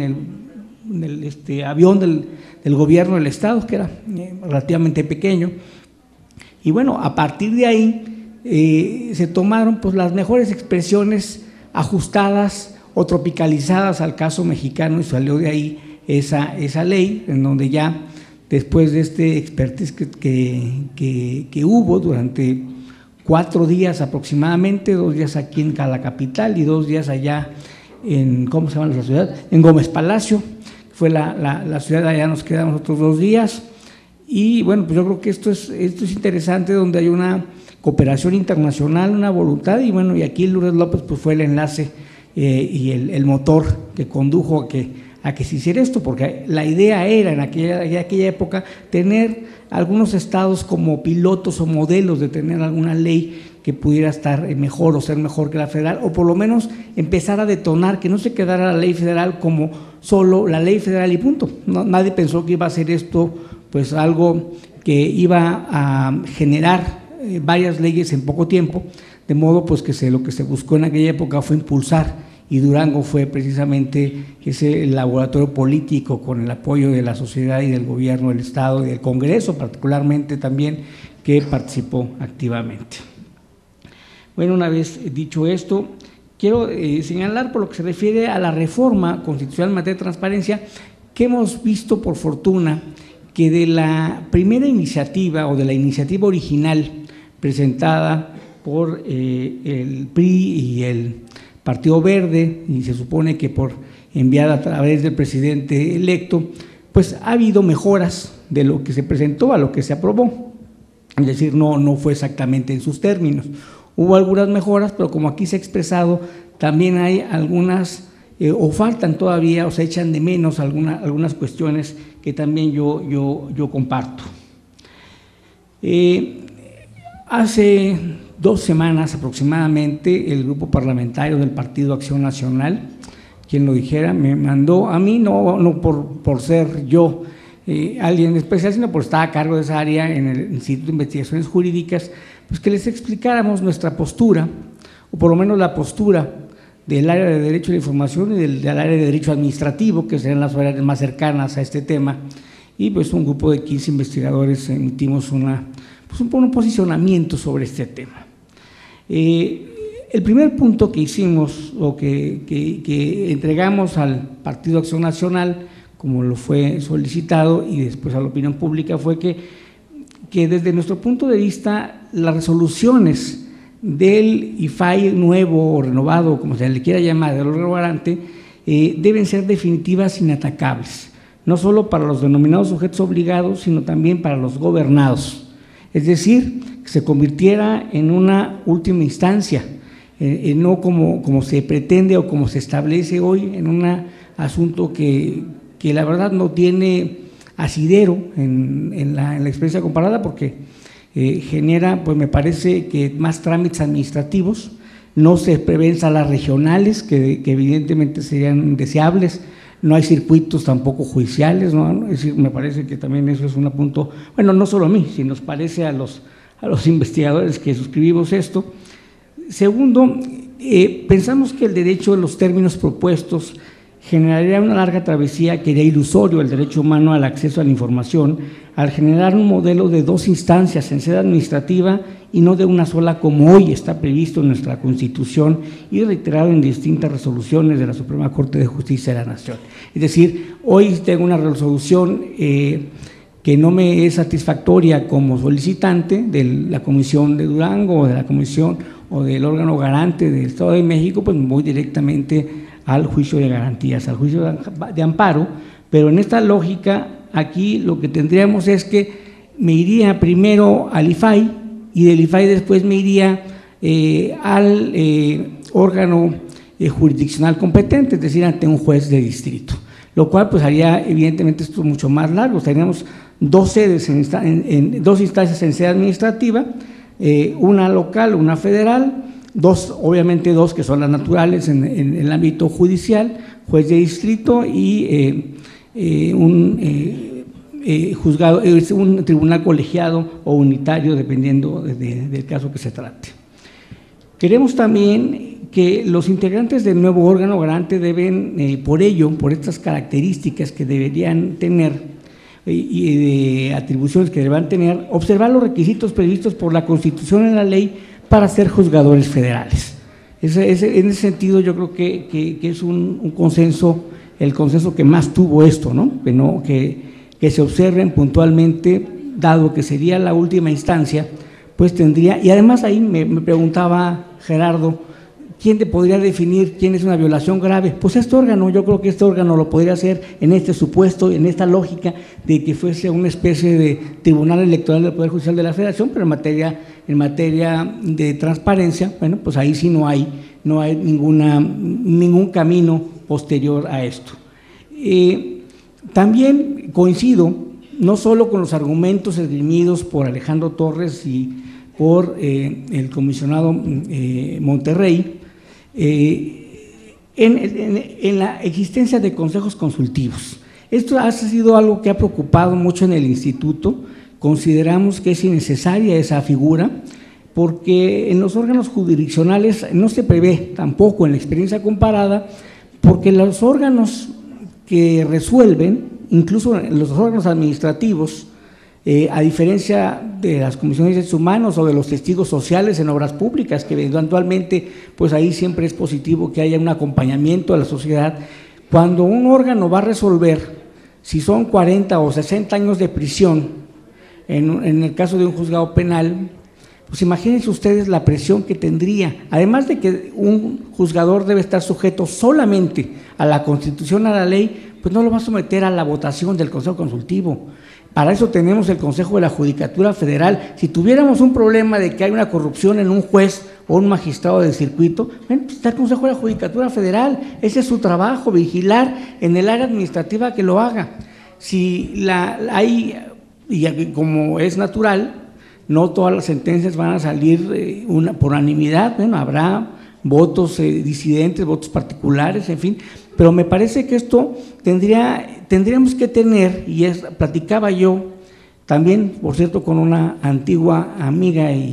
avión del gobierno del estado, que era relativamente pequeño. Y bueno, a partir de ahí se tomaron pues las mejores expresiones ajustadas o tropicalizadas al caso mexicano, y salió de ahí esa ley, en donde ya después de este expertise que hubo durante 4 días aproximadamente, 2 días aquí en la capital y 2 días allá en, ¿cómo se llama la ciudad? En Gómez Palacio, fue la ciudad, allá nos quedamos otros 2 días. Y bueno, pues yo creo que esto es interesante, donde hay una cooperación internacional, una voluntad, y bueno, y aquí Lourdes López pues fue el enlace y el motor que condujo a que se hiciera esto, porque la idea era en aquella época tener algunos estados como pilotos o modelos de tener alguna ley que pudiera estar mejor o ser mejor que la federal, o por lo menos empezar a detonar, que no se quedara la ley federal como solo la ley federal y punto. Nadie pensó que iba a ser esto pues algo que iba a generar varias leyes en poco tiempo, de modo pues que lo que se buscó en aquella época fue impulsar, y Durango fue precisamente ese laboratorio político con el apoyo de la sociedad y del gobierno del estado y del Congreso particularmente también, que participó activamente. Bueno, una vez dicho esto, quiero señalar, por lo que se refiere a la reforma constitucional en materia de transparencia, que hemos visto por fortuna que de la primera iniciativa o de la iniciativa original presentada por el PRI y el Partido Verde, y se supone que enviada a través del presidente electo, pues ha habido mejoras de lo que se presentó a lo que se aprobó. Es decir, no fue exactamente en sus términos. Hubo algunas mejoras, pero como aquí se ha expresado, también hay algunas, o faltan todavía, o se echan de menos algunas cuestiones que también yo comparto. Hace 2 semanas aproximadamente, el grupo parlamentario del Partido Acción Nacional, quien lo dijera, me mandó a mí, no por ser yo alguien especial, sino por estar a cargo de esa área en el Instituto de Investigaciones Jurídicas, pues que les explicáramos nuestra postura o por lo menos la postura del área de Derecho de la Información y del área de Derecho Administrativo, que serían las áreas más cercanas a este tema, y pues un grupo de 15 investigadores emitimos un posicionamiento sobre este tema. El primer punto que hicimos o que entregamos al Partido Acción Nacional, como lo fue solicitado, y después a la opinión pública, fue que desde nuestro punto de vista las resoluciones del IFAI nuevo o renovado, como se le quiera llamar, del órgano garante, deben ser definitivas e inatacables, no solo para los denominados sujetos obligados, sino también para los gobernados. Es decir, que se convirtiera en una última instancia, no como se pretende o como se establece hoy en un asunto que la verdad no tiene asidero en la experiencia comparada, porque genera, pues me parece que más trámites administrativos, no se prevén salas regionales que evidentemente serían indeseables, no hay circuitos tampoco judiciales, ¿no? Es decir, me parece que también eso es un punto, bueno, no solo a mí, sino nos parece a los investigadores que suscribimos esto. Segundo, pensamos que el derecho en los términos propuestos generaría una larga travesía que haría ilusorio el derecho humano al acceso a la información, al generar un modelo de dos instancias en sede administrativa y no de una sola, como hoy está previsto en nuestra Constitución y reiterado en distintas resoluciones de la Suprema Corte de Justicia de la Nación. Es decir, hoy tengo una resolución que no me es satisfactoria como solicitante de la Comisión de Durango o de la Comisión o del órgano garante del Estado de México, pues voy directamente al juicio de garantías, al juicio de amparo, pero en esta lógica aquí lo que tendríamos es que me iría primero al IFAI y del IFAI después me iría al órgano jurisdiccional competente, es decir, ante un juez de distrito, lo cual pues haría evidentemente esto mucho más largo. Tendríamos dos sedes, dos instancias en sede administrativa, una local, una federal, obviamente dos que son las naturales en el ámbito judicial, juez de distrito y un juzgado, un tribunal colegiado o unitario, dependiendo del caso que se trate. Queremos también que los integrantes del nuevo órgano garante deben, por estas características que deberían tener y de atribuciones que deberán tener, observar los requisitos previstos por la Constitución y la ley para ser juzgadores federales. En ese sentido yo creo que es un consenso, el consenso que más tuvo esto, ¿no? Que se observen puntualmente, dado que sería la última instancia, pues tendría, y además ahí me preguntaba Gerardo, ¿quién te podría definir quién es una violación grave? Pues este órgano, yo creo que este órgano lo podría hacer en este supuesto, en esta lógica de que fuese una especie de tribunal electoral del Poder Judicial de la Federación, pero en materia de transparencia, bueno, pues ahí sí no hay ningún camino posterior a esto. También coincido, no solo con los argumentos esgrimidos por Alejandro Torres y por el comisionado Monterrey, en la existencia de consejos consultivos. Esto ha sido algo que ha preocupado mucho en el instituto. Consideramos que es innecesaria esa figura porque en los órganos jurisdiccionales no se prevé tampoco en la experiencia comparada, porque los órganos que resuelven, incluso los órganos administrativos, a diferencia de las comisiones de derechos humanos o de los testigos sociales en obras públicas, que eventualmente, pues ahí siempre es positivo que haya un acompañamiento a la sociedad. Cuando un órgano va a resolver si son 40 o 60 años de prisión, en el caso de un juzgado penal, pues imagínense ustedes la presión que tendría, además de que un juzgador debe estar sujeto solamente a la Constitución, a la ley, pues no lo va a someter a la votación del Consejo Consultivo. Para eso tenemos el Consejo de la Judicatura Federal. Si tuviéramos un problema de que hay una corrupción en un juez o un magistrado del circuito, bueno, pues está el Consejo de la Judicatura Federal, ese es su trabajo, vigilar en el área administrativa que lo haga. Si hay, y como es natural, no todas las sentencias van a salir por unanimidad, bueno, habrá votos disidentes, votos particulares, en fin, pero me parece que esto tendríamos que tener, y platicaba yo también, por cierto, con una antigua amiga y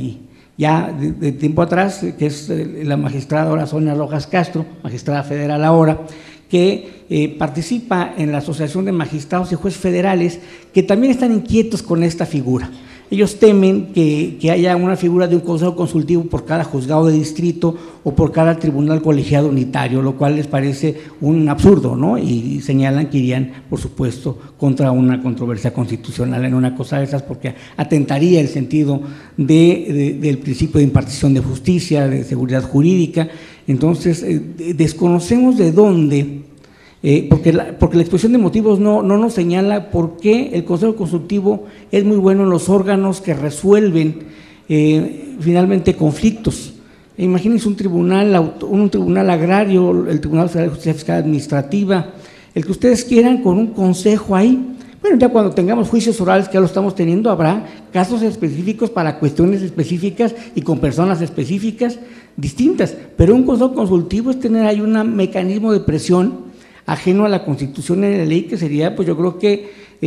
ya de tiempo atrás, que es la magistrada ahora Sonia Rojas Castro, magistrada federal ahora, que participa en la Asociación de Magistrados y Jueces Federales, que también están inquietos con esta figura. Ellos temen que haya una figura de un consejo consultivo por cada juzgado de distrito o por cada tribunal colegiado unitario, lo cual les parece un absurdo, ¿no? Y señalan que irían, por supuesto, contra una controversia constitucional en una cosa de esas, porque atentaría el sentido del principio de impartición de justicia, de seguridad jurídica. Entonces, desconocemos de dónde. Porque la exposición de motivos no nos señala por qué el Consejo Consultivo es muy bueno en los órganos que resuelven finalmente conflictos. Imagínense un tribunal agrario, el Tribunal Federal de Justicia Fiscal Administrativa, el que ustedes quieran, con un consejo ahí. Bueno, ya cuando tengamos juicios orales, que ya lo estamos teniendo, habrá casos específicos para cuestiones específicas y con personas específicas distintas, pero un consejo consultivo es tener ahí un mecanismo de presión ajeno a la Constitución y a la ley, que sería, pues yo creo que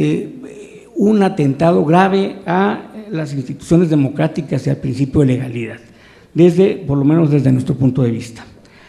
un atentado grave a las instituciones democráticas y al principio de legalidad, por lo menos desde nuestro punto de vista.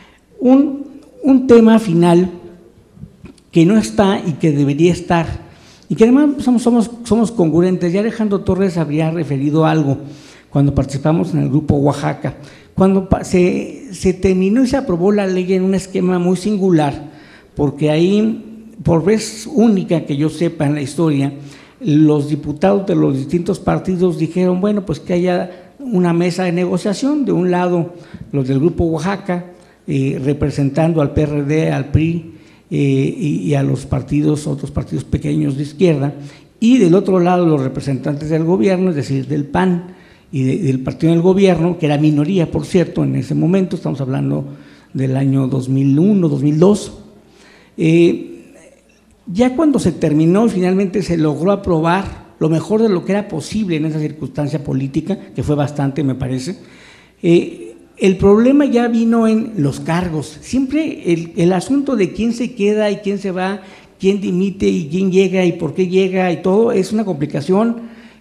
Un tema final que no está y que debería estar, y que además somos congruentes. Ya Alejandro Torres habría referido algo cuando participamos en el Grupo Oaxaca, cuando se terminó y se aprobó la ley en un esquema muy singular, porque ahí, por vez única que yo sepa en la historia, los diputados de los distintos partidos dijeron, bueno, pues que haya una mesa de negociación, de un lado los del Grupo Oaxaca, representando al PRD, al PRI y a los otros partidos pequeños de izquierda, y del otro lado los representantes del gobierno, es decir, del PAN y del partido del gobierno, que era minoría, por cierto, en ese momento, estamos hablando del año 2001, 2002. Ya cuando se terminó y finalmente se logró aprobar lo mejor de lo que era posible en esa circunstancia política, que fue bastante, me parece, el problema ya vino en los cargos. Siempre el asunto de quién se queda y quién se va, quién dimite y quién llega y por qué llega y todo, es una complicación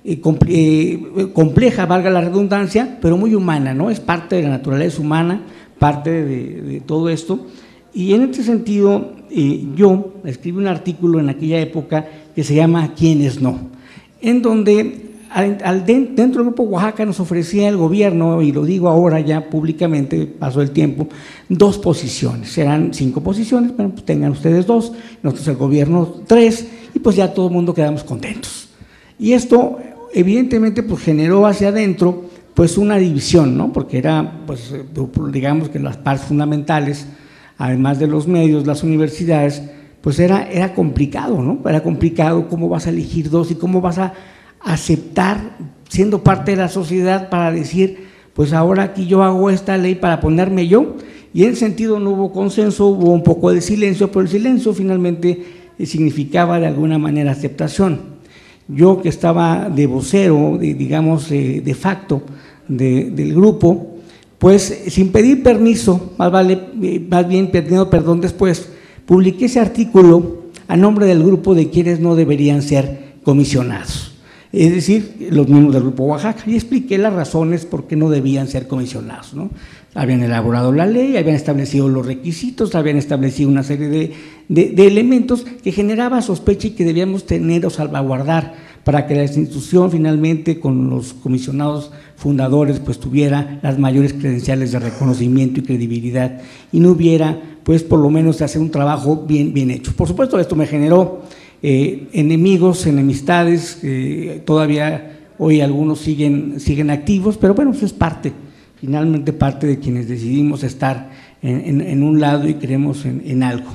compleja, valga la redundancia, pero muy humana, ¿no? Es parte de la naturaleza humana, parte de todo esto. Y en este sentido, yo escribí un artículo en aquella época que se llama ¿Quiénes no?, en donde dentro del Grupo Oaxaca nos ofrecía el gobierno, y lo digo ahora ya públicamente, pasó el tiempo, 2 posiciones, eran 5 posiciones, bueno, pues tengan ustedes 2, nosotros el gobierno 3, y pues ya todo el mundo quedamos contentos. Y esto evidentemente pues generó hacia adentro pues una división, ¿no? Porque era, pues digamos que las partes fundamentales, además de los medios, las universidades, pues era complicado, ¿no? Era complicado cómo vas a elegir 2 y cómo vas a aceptar, siendo parte de la sociedad, para decir, pues ahora aquí yo hago esta ley para ponerme yo, y en ese sentido no hubo consenso, hubo un poco de silencio, pero el silencio finalmente significaba de alguna manera aceptación. Yo, que estaba de vocero, digamos, de facto del grupo, pues sin pedir permiso, más bien pidiendo perdón después, publiqué ese artículo a nombre del grupo de quienes no deberían ser comisionados, es decir, los miembros del Grupo Oaxaca, y expliqué las razones por qué no debían ser comisionados, ¿no? Habían elaborado la ley, habían establecido los requisitos, habían establecido una serie de elementos que generaba sospecha y que debíamos tener o salvaguardar para que la institución finalmente, con los comisionados fundadores, pues tuviera las mayores credenciales de reconocimiento y credibilidad, y no hubiera, pues por lo menos, de hacer un trabajo bien hecho. Por supuesto, esto me generó enemigos, enemistades, todavía hoy algunos siguen activos, pero bueno, eso es finalmente parte de quienes decidimos estar en un lado y creemos en algo.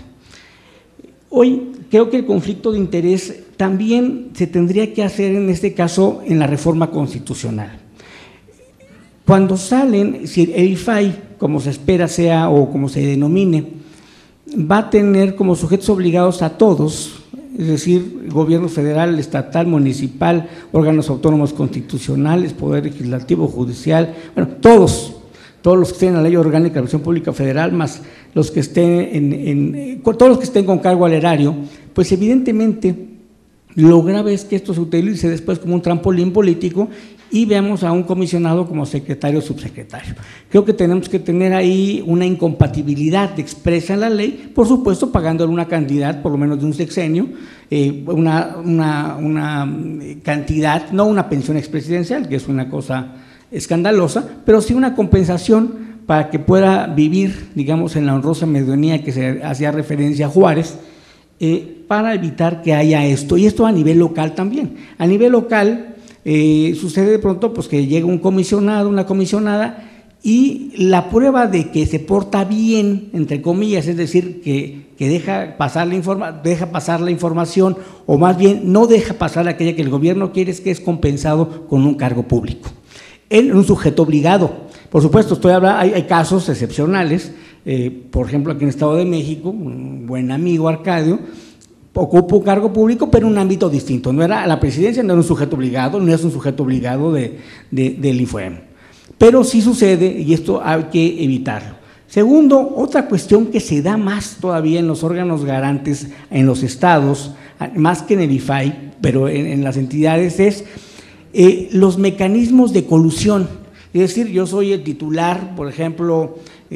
Hoy creo que el conflicto de interés también se tendría que hacer en este caso en la reforma constitucional. Cuando salen, si el IFAI, como se espera sea o como se denomine, va a tener como sujetos obligados a todos, es decir, gobierno federal, estatal, municipal, órganos autónomos constitucionales, poder legislativo, judicial, bueno, todos los que estén en la Ley Orgánica de la Administración Pública Federal, más los que estén todos los que estén con cargo al erario, pues evidentemente lo grave es que esto se utilice después como un trampolín político y veamos a un comisionado como secretario o subsecretario. Creo que tenemos que tener ahí una incompatibilidad expresa en la ley, por supuesto pagándole una cantidad, por lo menos de un sexenio, una cantidad, no una pensión expresidencial, que es una cosa escandalosa, pero sí una compensación para que pueda vivir, digamos, en la honrosa medianía que se hacía referencia a Juárez, para evitar que haya esto, y esto a nivel local también. A nivel local sucede de pronto pues que llega un comisionado, una comisionada, y la prueba de que se porta bien, entre comillas, es decir, que deja pasar la información, o más bien no deja pasar aquella que el gobierno quiere, es que es compensado con un cargo público, en un sujeto obligado. Por supuesto, hay casos excepcionales, por ejemplo, aquí en el Estado de México, un buen amigo, Arcadio, ocupa un cargo público, pero en un ámbito distinto. No era la presidencia, no era un sujeto obligado, no es un sujeto obligado del IFOEM. Pero sí sucede, y esto hay que evitarlo. Segundo, otra cuestión que se da más todavía en los órganos garantes, en los estados, más que en el IFAI, pero en las entidades, es los mecanismos de colusión. Es decir, yo soy el titular, por ejemplo,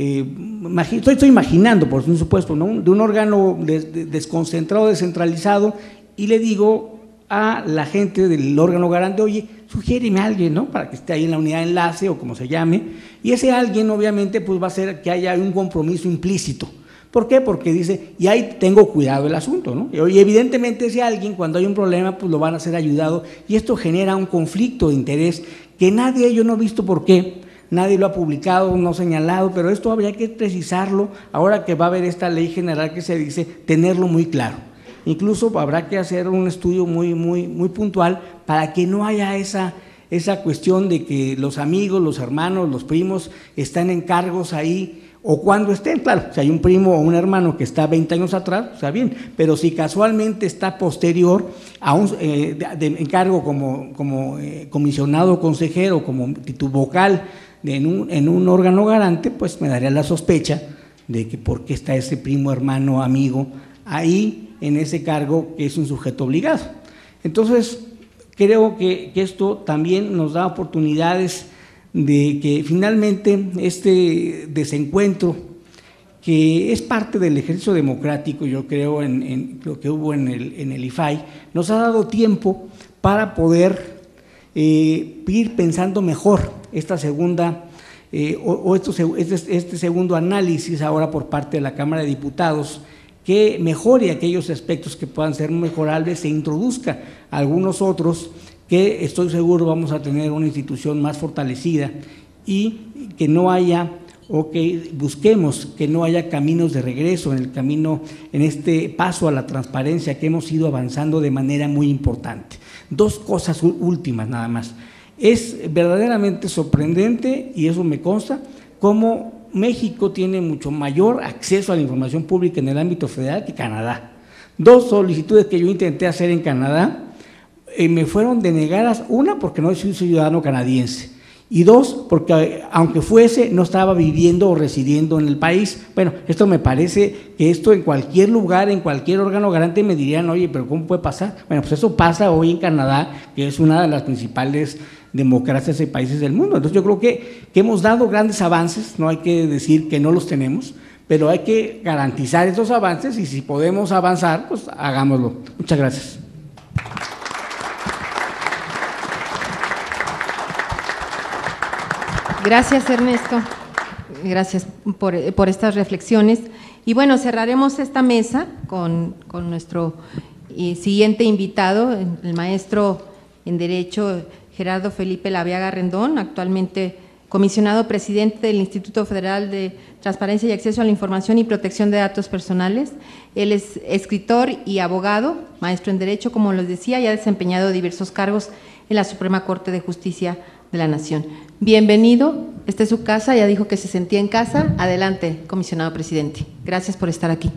estoy imaginando, por supuesto, ¿no?, de un órgano desconcentrado, descentralizado, y le digo a la gente del órgano garante, oye, sugiéreme a alguien, ¿no?, para que esté ahí en la unidad de enlace o como se llame, y ese alguien obviamente pues va a hacer que haya un compromiso implícito. ¿Por qué? Porque dice, y ahí tengo cuidado el asunto, ¿no? Y evidentemente ese alguien, cuando hay un problema, pues lo van a ser ayudado, y esto genera un conflicto de interés que yo no he visto por qué, nadie lo ha publicado, no señalado, pero esto habría que precisarlo, ahora que va a haber esta ley general que se dice, tenerlo muy claro. Incluso habrá que hacer un estudio muy puntual para que no haya esa cuestión de que los amigos, los hermanos, los primos están en cargos ahí, o cuando estén, claro, si hay un primo o un hermano que está 20 años atrás, está bien, pero si casualmente está posterior a en cargo como comisionado consejero, como vocal en un órgano garante, pues me daría la sospecha de que por qué está ese primo, hermano, amigo ahí en ese cargo que es un sujeto obligado. Entonces, creo que esto también nos da oportunidades de que finalmente este desencuentro, que es parte del ejercicio democrático, yo creo, en lo que hubo en el IFAI, nos ha dado tiempo para poder ir pensando mejor esta segunda, este segundo análisis ahora por parte de la Cámara de Diputados, que mejore aquellos aspectos que puedan ser mejorables e introduzca algunos otros que estoy seguro vamos a tener una institución más fortalecida, y que no haya, o que busquemos que no haya caminos de regreso en este paso a la transparencia que hemos ido avanzando de manera muy importante. Dos cosas últimas nada más. Es verdaderamente sorprendente, y eso me consta, cómo México tiene mucho mayor acceso a la información pública en el ámbito federal que Canadá. Dos solicitudes que yo intenté hacer en Canadá me fueron denegadas, una porque no soy ciudadano canadiense, y dos porque aunque fuese no estaba viviendo o residiendo en el país. Bueno, esto me parece que esto en cualquier lugar, en cualquier órgano garante me dirían, oye, pero ¿cómo puede pasar? Bueno, pues eso pasa hoy en Canadá, que es una de las principales democracias y países del mundo. Entonces yo creo que hemos dado grandes avances, no hay que decir que no los tenemos, pero hay que garantizar esos avances, y si podemos avanzar, pues hagámoslo. Muchas gracias. Gracias, Ernesto. Gracias por estas reflexiones. Y bueno, cerraremos esta mesa con nuestro siguiente invitado, el maestro en Derecho Gerardo Felipe Laviaga Rendón, actualmente comisionado presidente del Instituto Federal de Transparencia y Acceso a la Información y Protección de Datos Personales. Él es escritor y abogado, maestro en Derecho, como les decía, y ha desempeñado diversos cargos en la Suprema Corte de Justicia de la Nación. Bienvenido, esta es su casa, ya dijo que se sentía en casa. Adelante, comisionado presidente. Gracias por estar aquí.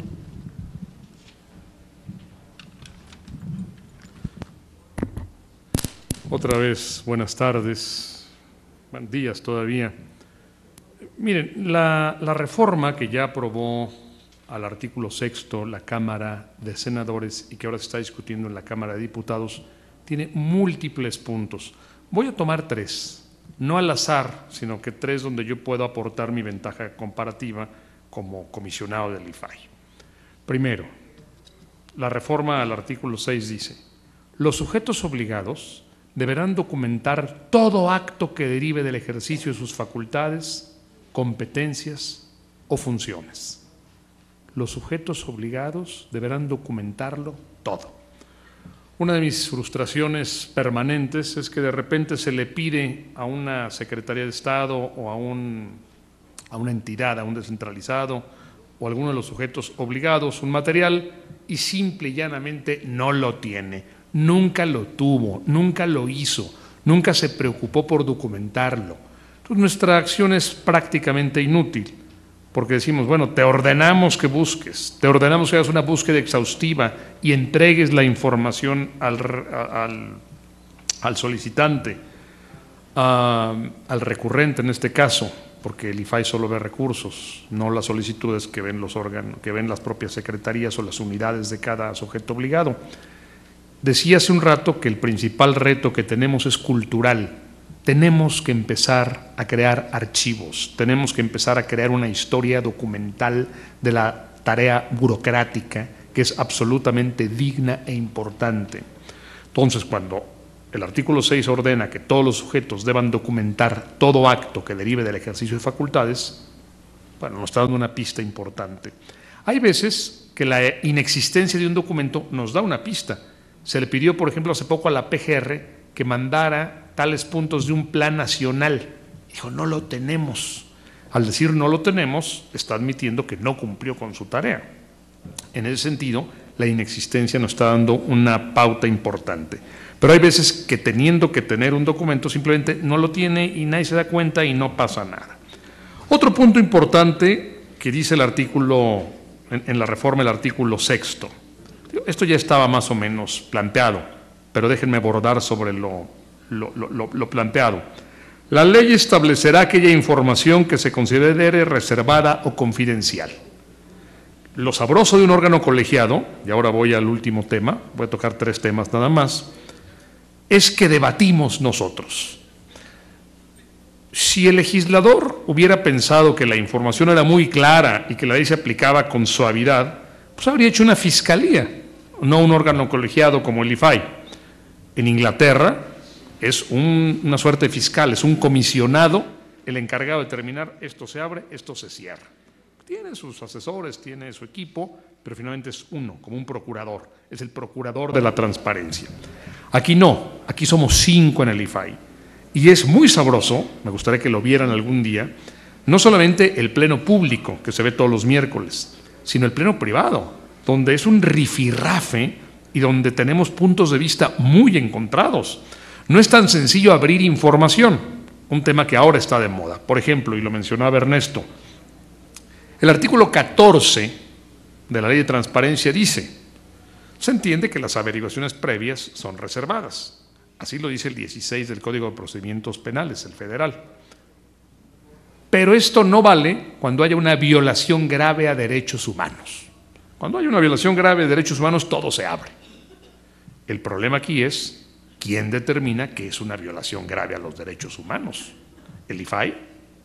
Otra vez, buenas tardes, buenos días todavía. Miren, la reforma que ya aprobó al artículo 6º la Cámara de Senadores y que ahora se está discutiendo en la Cámara de Diputados tiene múltiples puntos. Voy a tomar 3, no al azar, sino que 3 donde yo puedo aportar mi ventaja comparativa como comisionado del IFAI. Primero, la reforma al artículo 6 dice: los sujetos obligados deberán documentar todo acto que derive del ejercicio de sus facultades, competencias o funciones. Los sujetos obligados deberán documentarlo todo. Una de mis frustraciones permanentes es que de repente se le pide a una Secretaría de Estado o a una entidad, a un descentralizado o a alguno de los sujetos obligados un material y simple y llanamente no lo tiene, nunca lo tuvo, nunca lo hizo, nunca se preocupó por documentarlo. Entonces nuestra acción es prácticamente inútil, porque decimos, bueno, te ordenamos que busques, te ordenamos que hagas una búsqueda exhaustiva y entregues la información al solicitante, al recurrente en este caso, porque el IFAI solo ve recursos, no las solicitudes que ven los órganos, que ven las propias secretarías o las unidades de cada sujeto obligado. Decía hace un rato que el principal reto que tenemos es cultural. Tenemos que empezar a crear archivos, tenemos que empezar a crear una historia documental de la tarea burocrática que es absolutamente digna e importante. Entonces, cuando el artículo 6 ordena que todos los sujetos deban documentar todo acto que derive del ejercicio de facultades, bueno, nos está dando una pista importante. Hay veces que la inexistencia de un documento nos da una pista. Se le pidió, por ejemplo, hace poco a la PGR que mandara tales puntos de un plan nacional. Dijo, no lo tenemos. Al decir no lo tenemos, está admitiendo que no cumplió con su tarea. En ese sentido, la inexistencia nos está dando una pauta importante. Pero hay veces que teniendo que tener un documento, simplemente no lo tiene y nadie se da cuenta y no pasa nada. Otro punto importante que dice el artículo, en la reforma el artículo 6. Esto ya estaba más o menos planteado, pero déjenme abordar sobre lo planteado. La ley establecerá aquella información que se considere reservada o confidencial. Lo sabroso de un órgano colegiado, y ahora voy al último tema, voy a tocar 3 temas nada más, es que debatimos nosotros. Si el legislador hubiera pensado que la información era muy clara y que la ley se aplicaba con suavidad, pues habría hecho una fiscalía, no un órgano colegiado como el IFAI. En Inglaterra es una suerte fiscal, es un comisionado el encargado de determinar esto se abre, esto se cierra. Tiene sus asesores, tiene su equipo, pero finalmente es uno, como un procurador, es el procurador de la transparencia. Aquí no, aquí somos 5 en el IFAI. Y es muy sabroso, me gustaría que lo vieran algún día, no solamente el pleno público, que se ve todos los miércoles, sino el pleno privado, donde es un rifirrafe y donde tenemos puntos de vista muy encontrados. No es tan sencillo abrir información, un tema que ahora está de moda. Por ejemplo, y lo mencionaba Ernesto, el artículo 14 de la Ley de Transparencia dice, se entiende que las averiguaciones previas son reservadas. Así lo dice el 16 del Código de Procedimientos Penales, el federal. Pero esto no vale cuando haya una violación grave a derechos humanos. Cuando hay una violación grave de derechos humanos, todo se abre. El problema aquí es quién determina que es una violación grave a los derechos humanos. ¿El IFAI?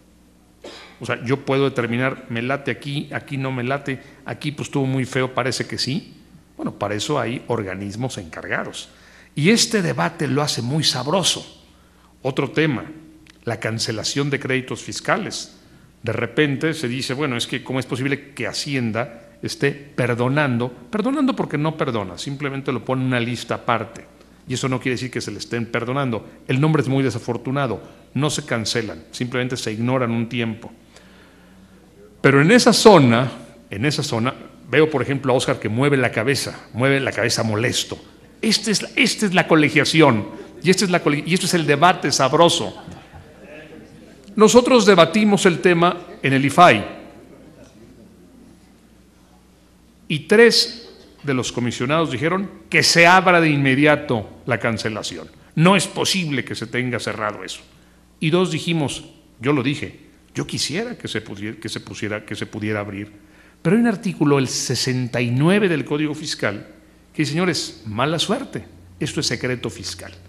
O sea, yo puedo determinar, me late aquí, aquí no me late, aquí pues estuvo muy feo, parece que sí. Bueno, para eso hay organismos encargados. Y este debate lo hace muy sabroso. Otro tema, la cancelación de créditos fiscales. De repente se dice, bueno, es que ¿cómo es posible que Hacienda esté perdonando porque no perdona, simplemente lo pone en una lista aparte? Y eso no quiere decir que se le estén perdonando. El nombre es muy desafortunado, no se cancelan, simplemente se ignoran un tiempo. Pero en esa zona, veo por ejemplo a Óscar que mueve la cabeza molesto. Esta es la colegiación y este es el debate sabroso. Nosotros debatimos el tema en el IFAI y 3 de los comisionados dijeron que se abra de inmediato la cancelación. No es posible que se tenga cerrado eso. Y 2 dijimos, yo lo dije, yo quisiera que se pudiera abrir. Pero hay un artículo, el 69 del Código Fiscal, que dice, señores, mala suerte, esto es secreto fiscal.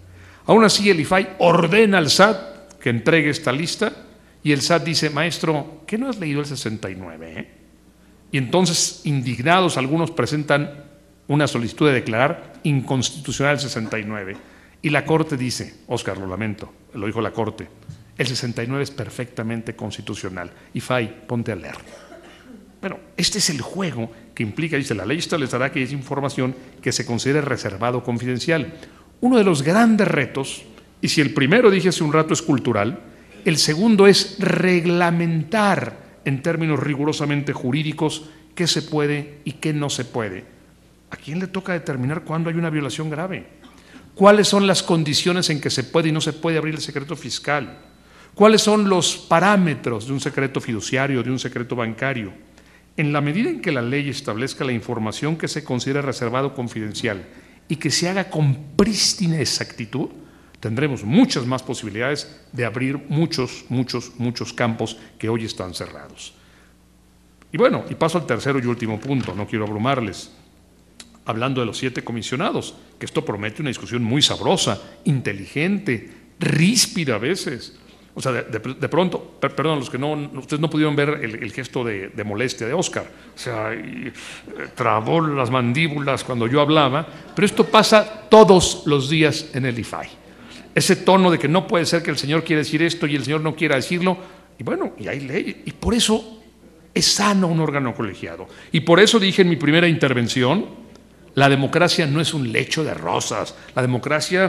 Aún así, el IFAI ordena al SAT que entregue esta lista y el SAT dice, maestro, ¿qué no has leído el 69? Y entonces, indignados, algunos presentan una solicitud de declarar inconstitucional el 69. Y la Corte dice, Óscar, lo lamento, lo dijo la Corte, el 69 es perfectamente constitucional. IFAI, ponte a leer. Bueno, este es el juego que implica, dice, la ley establecerá que es información que se considere reservado o confidencial. Uno de los grandes retos, y si el primero, dije hace un rato, es cultural, el segundo es reglamentar en términos rigurosamente jurídicos qué se puede y qué no se puede. ¿A quién le toca determinar cuándo hay una violación grave? ¿Cuáles son las condiciones en que se puede y no se puede abrir el secreto fiscal? ¿Cuáles son los parámetros de un secreto fiduciario, de un secreto bancario? En la medida en que la ley establezca la información que se considera reservado o confidencial y que se haga con prístina exactitud, tendremos muchas más posibilidades de abrir muchos campos que hoy están cerrados. Y bueno, y paso al tercero y último punto, no quiero abrumarles. Hablando de los 7 comisionados, que esto promete una discusión muy sabrosa, inteligente, ríspida a veces. O sea, de pronto, perdón, los que ustedes no pudieron ver el gesto de molestia de Óscar, o sea, trabó las mandíbulas cuando yo hablaba, pero esto pasa todos los días en el IFAI. Ese tono de que no puede ser que el señor quiera decir esto y el señor no quiera decirlo, y bueno, y hay ley, y por eso es sano un órgano colegiado. Y por eso dije en mi primera intervención, la democracia no es un lecho de rosas, la democracia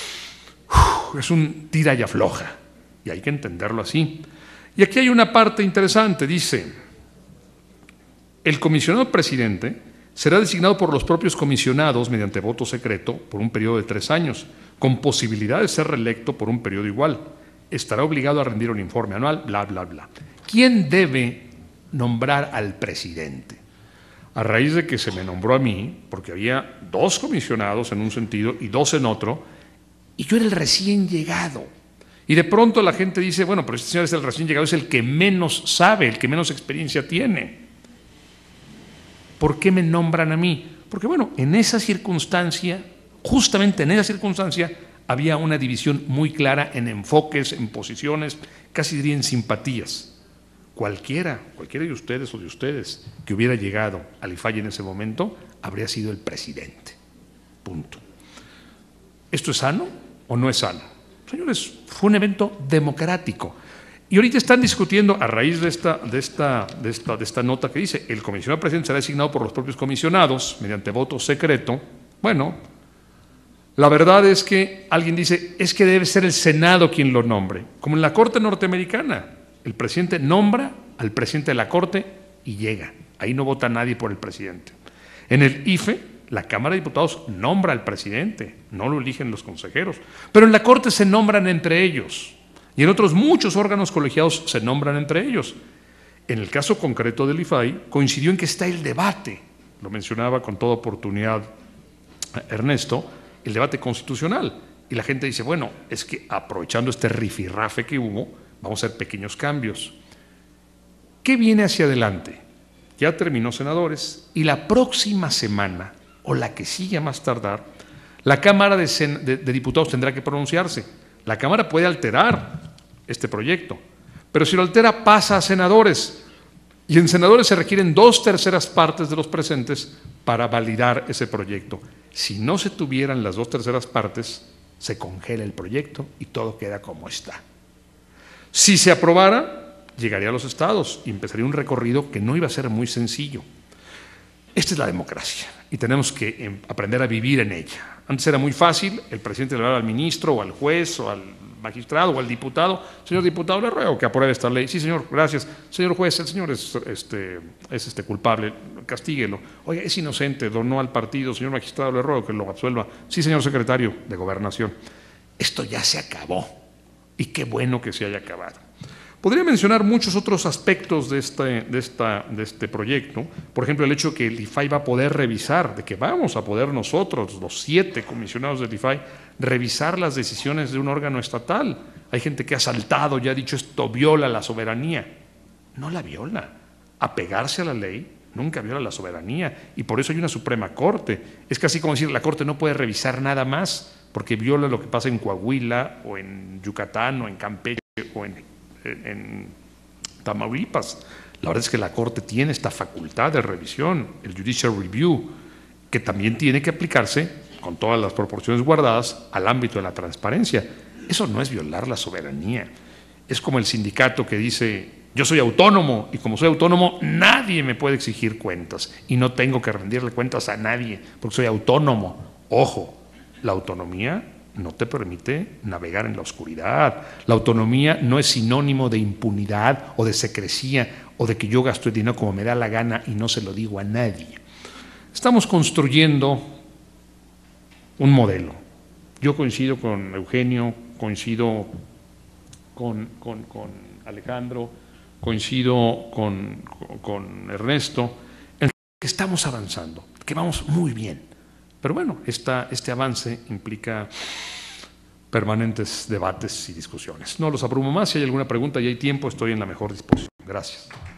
es un tira y afloja. Y hay que entenderlo así. Y aquí hay una parte interesante, dice, el comisionado presidente será designado por los propios comisionados mediante voto secreto por un periodo de 3 años, con posibilidad de ser reelecto por un periodo igual. Estará obligado a rendir un informe anual, bla, bla, bla. ¿Quién debe nombrar al presidente? A raíz de que se me nombró a mí, porque había 2 comisionados en un sentido y 2 en otro, y yo era el recién llegado. Y de pronto la gente dice, bueno, pero este señor es el recién llegado, es el que menos sabe, el que menos experiencia tiene. ¿Por qué me nombran a mí? Porque bueno, en esa circunstancia, justamente en esa circunstancia, había una división muy clara en enfoques, en posiciones, casi diría en simpatías. Cualquiera de ustedes o de ustedes que hubiera llegado al IFAI en ese momento, habría sido el presidente. Punto. ¿Esto es sano o no es sano? Señores, fue un evento democrático. Y ahorita están discutiendo, a raíz de esta nota que dice, el comisionado presidente será designado por los propios comisionados mediante voto secreto. Bueno, la verdad es que alguien dice, es que debe ser el Senado quien lo nombre. Como en la Corte norteamericana, el presidente nombra al presidente de la Corte y llega. Ahí no vota nadie por el presidente. En el IFE, la Cámara de Diputados nombra al presidente, no lo eligen los consejeros, pero en la Corte se nombran entre ellos y en otros muchos órganos colegiados se nombran entre ellos. En el caso concreto del IFAI coincidió en que está el debate, lo mencionaba con toda oportunidad Ernesto, el debate constitucional, y la gente dice, bueno, es que aprovechando este rifirrafe que hubo, vamos a hacer pequeños cambios. ¿Qué viene hacia adelante? Ya terminó senadores y la próxima semana, o la que sigue a más tardar, la Cámara de Diputados tendrá que pronunciarse. La Cámara puede alterar este proyecto, pero si lo altera pasa a senadores, y en senadores se requieren 2/3 partes de los presentes para validar ese proyecto. Si no se tuvieran las 2/3 partes, se congela el proyecto y todo queda como está. Si se aprobara, llegaría a los estados y empezaría un recorrido que no iba a ser muy sencillo. Esta es la democracia y tenemos que aprender a vivir en ella. Antes era muy fácil, el presidente le hablaba al ministro o al juez o al magistrado o al diputado, señor diputado, le ruego que apruebe esta ley. Sí, señor, gracias. Señor juez, el señor es culpable, castíguelo. Oye, es inocente, donó al partido, señor magistrado, le ruego que lo absuelva. Sí, señor secretario de Gobernación. Esto ya se acabó y qué bueno que se haya acabado. Podría mencionar muchos otros aspectos de este proyecto, por ejemplo, el hecho que el IFAI va a poder revisar, de que vamos a poder nosotros, los 7 comisionados del IFAI, revisar las decisiones de un órgano estatal. Hay gente que ha saltado y ha dicho esto viola la soberanía. No la viola. Apegarse a la ley nunca viola la soberanía y por eso hay una Suprema Corte. Es casi como decir la Corte no puede revisar nada más porque viola lo que pasa en Coahuila o en Yucatán o en Campeche o en Tamaulipas. La verdad es que la Corte tiene esta facultad de revisión, el Judicial Review, que también tiene que aplicarse con todas las proporciones guardadas al ámbito de la transparencia. Eso no es violar la soberanía. Es como el sindicato que dice: yo soy autónomo y como soy autónomo nadie me puede exigir cuentas y no tengo que rendirle cuentas a nadie porque soy autónomo. Ojo, la autonomía no te permite navegar en la oscuridad. La autonomía no es sinónimo de impunidad o de secrecía o de que yo gasto el dinero como me da la gana y no se lo digo a nadie. Estamos construyendo un modelo. Yo coincido con Eugenio, coincido con Alejandro, coincido con Ernesto, en que estamos avanzando, que vamos muy bien. Pero bueno, este avance implica permanentes debates y discusiones. No los abrumo más. Si hay alguna pregunta y hay tiempo, estoy en la mejor disposición. Gracias.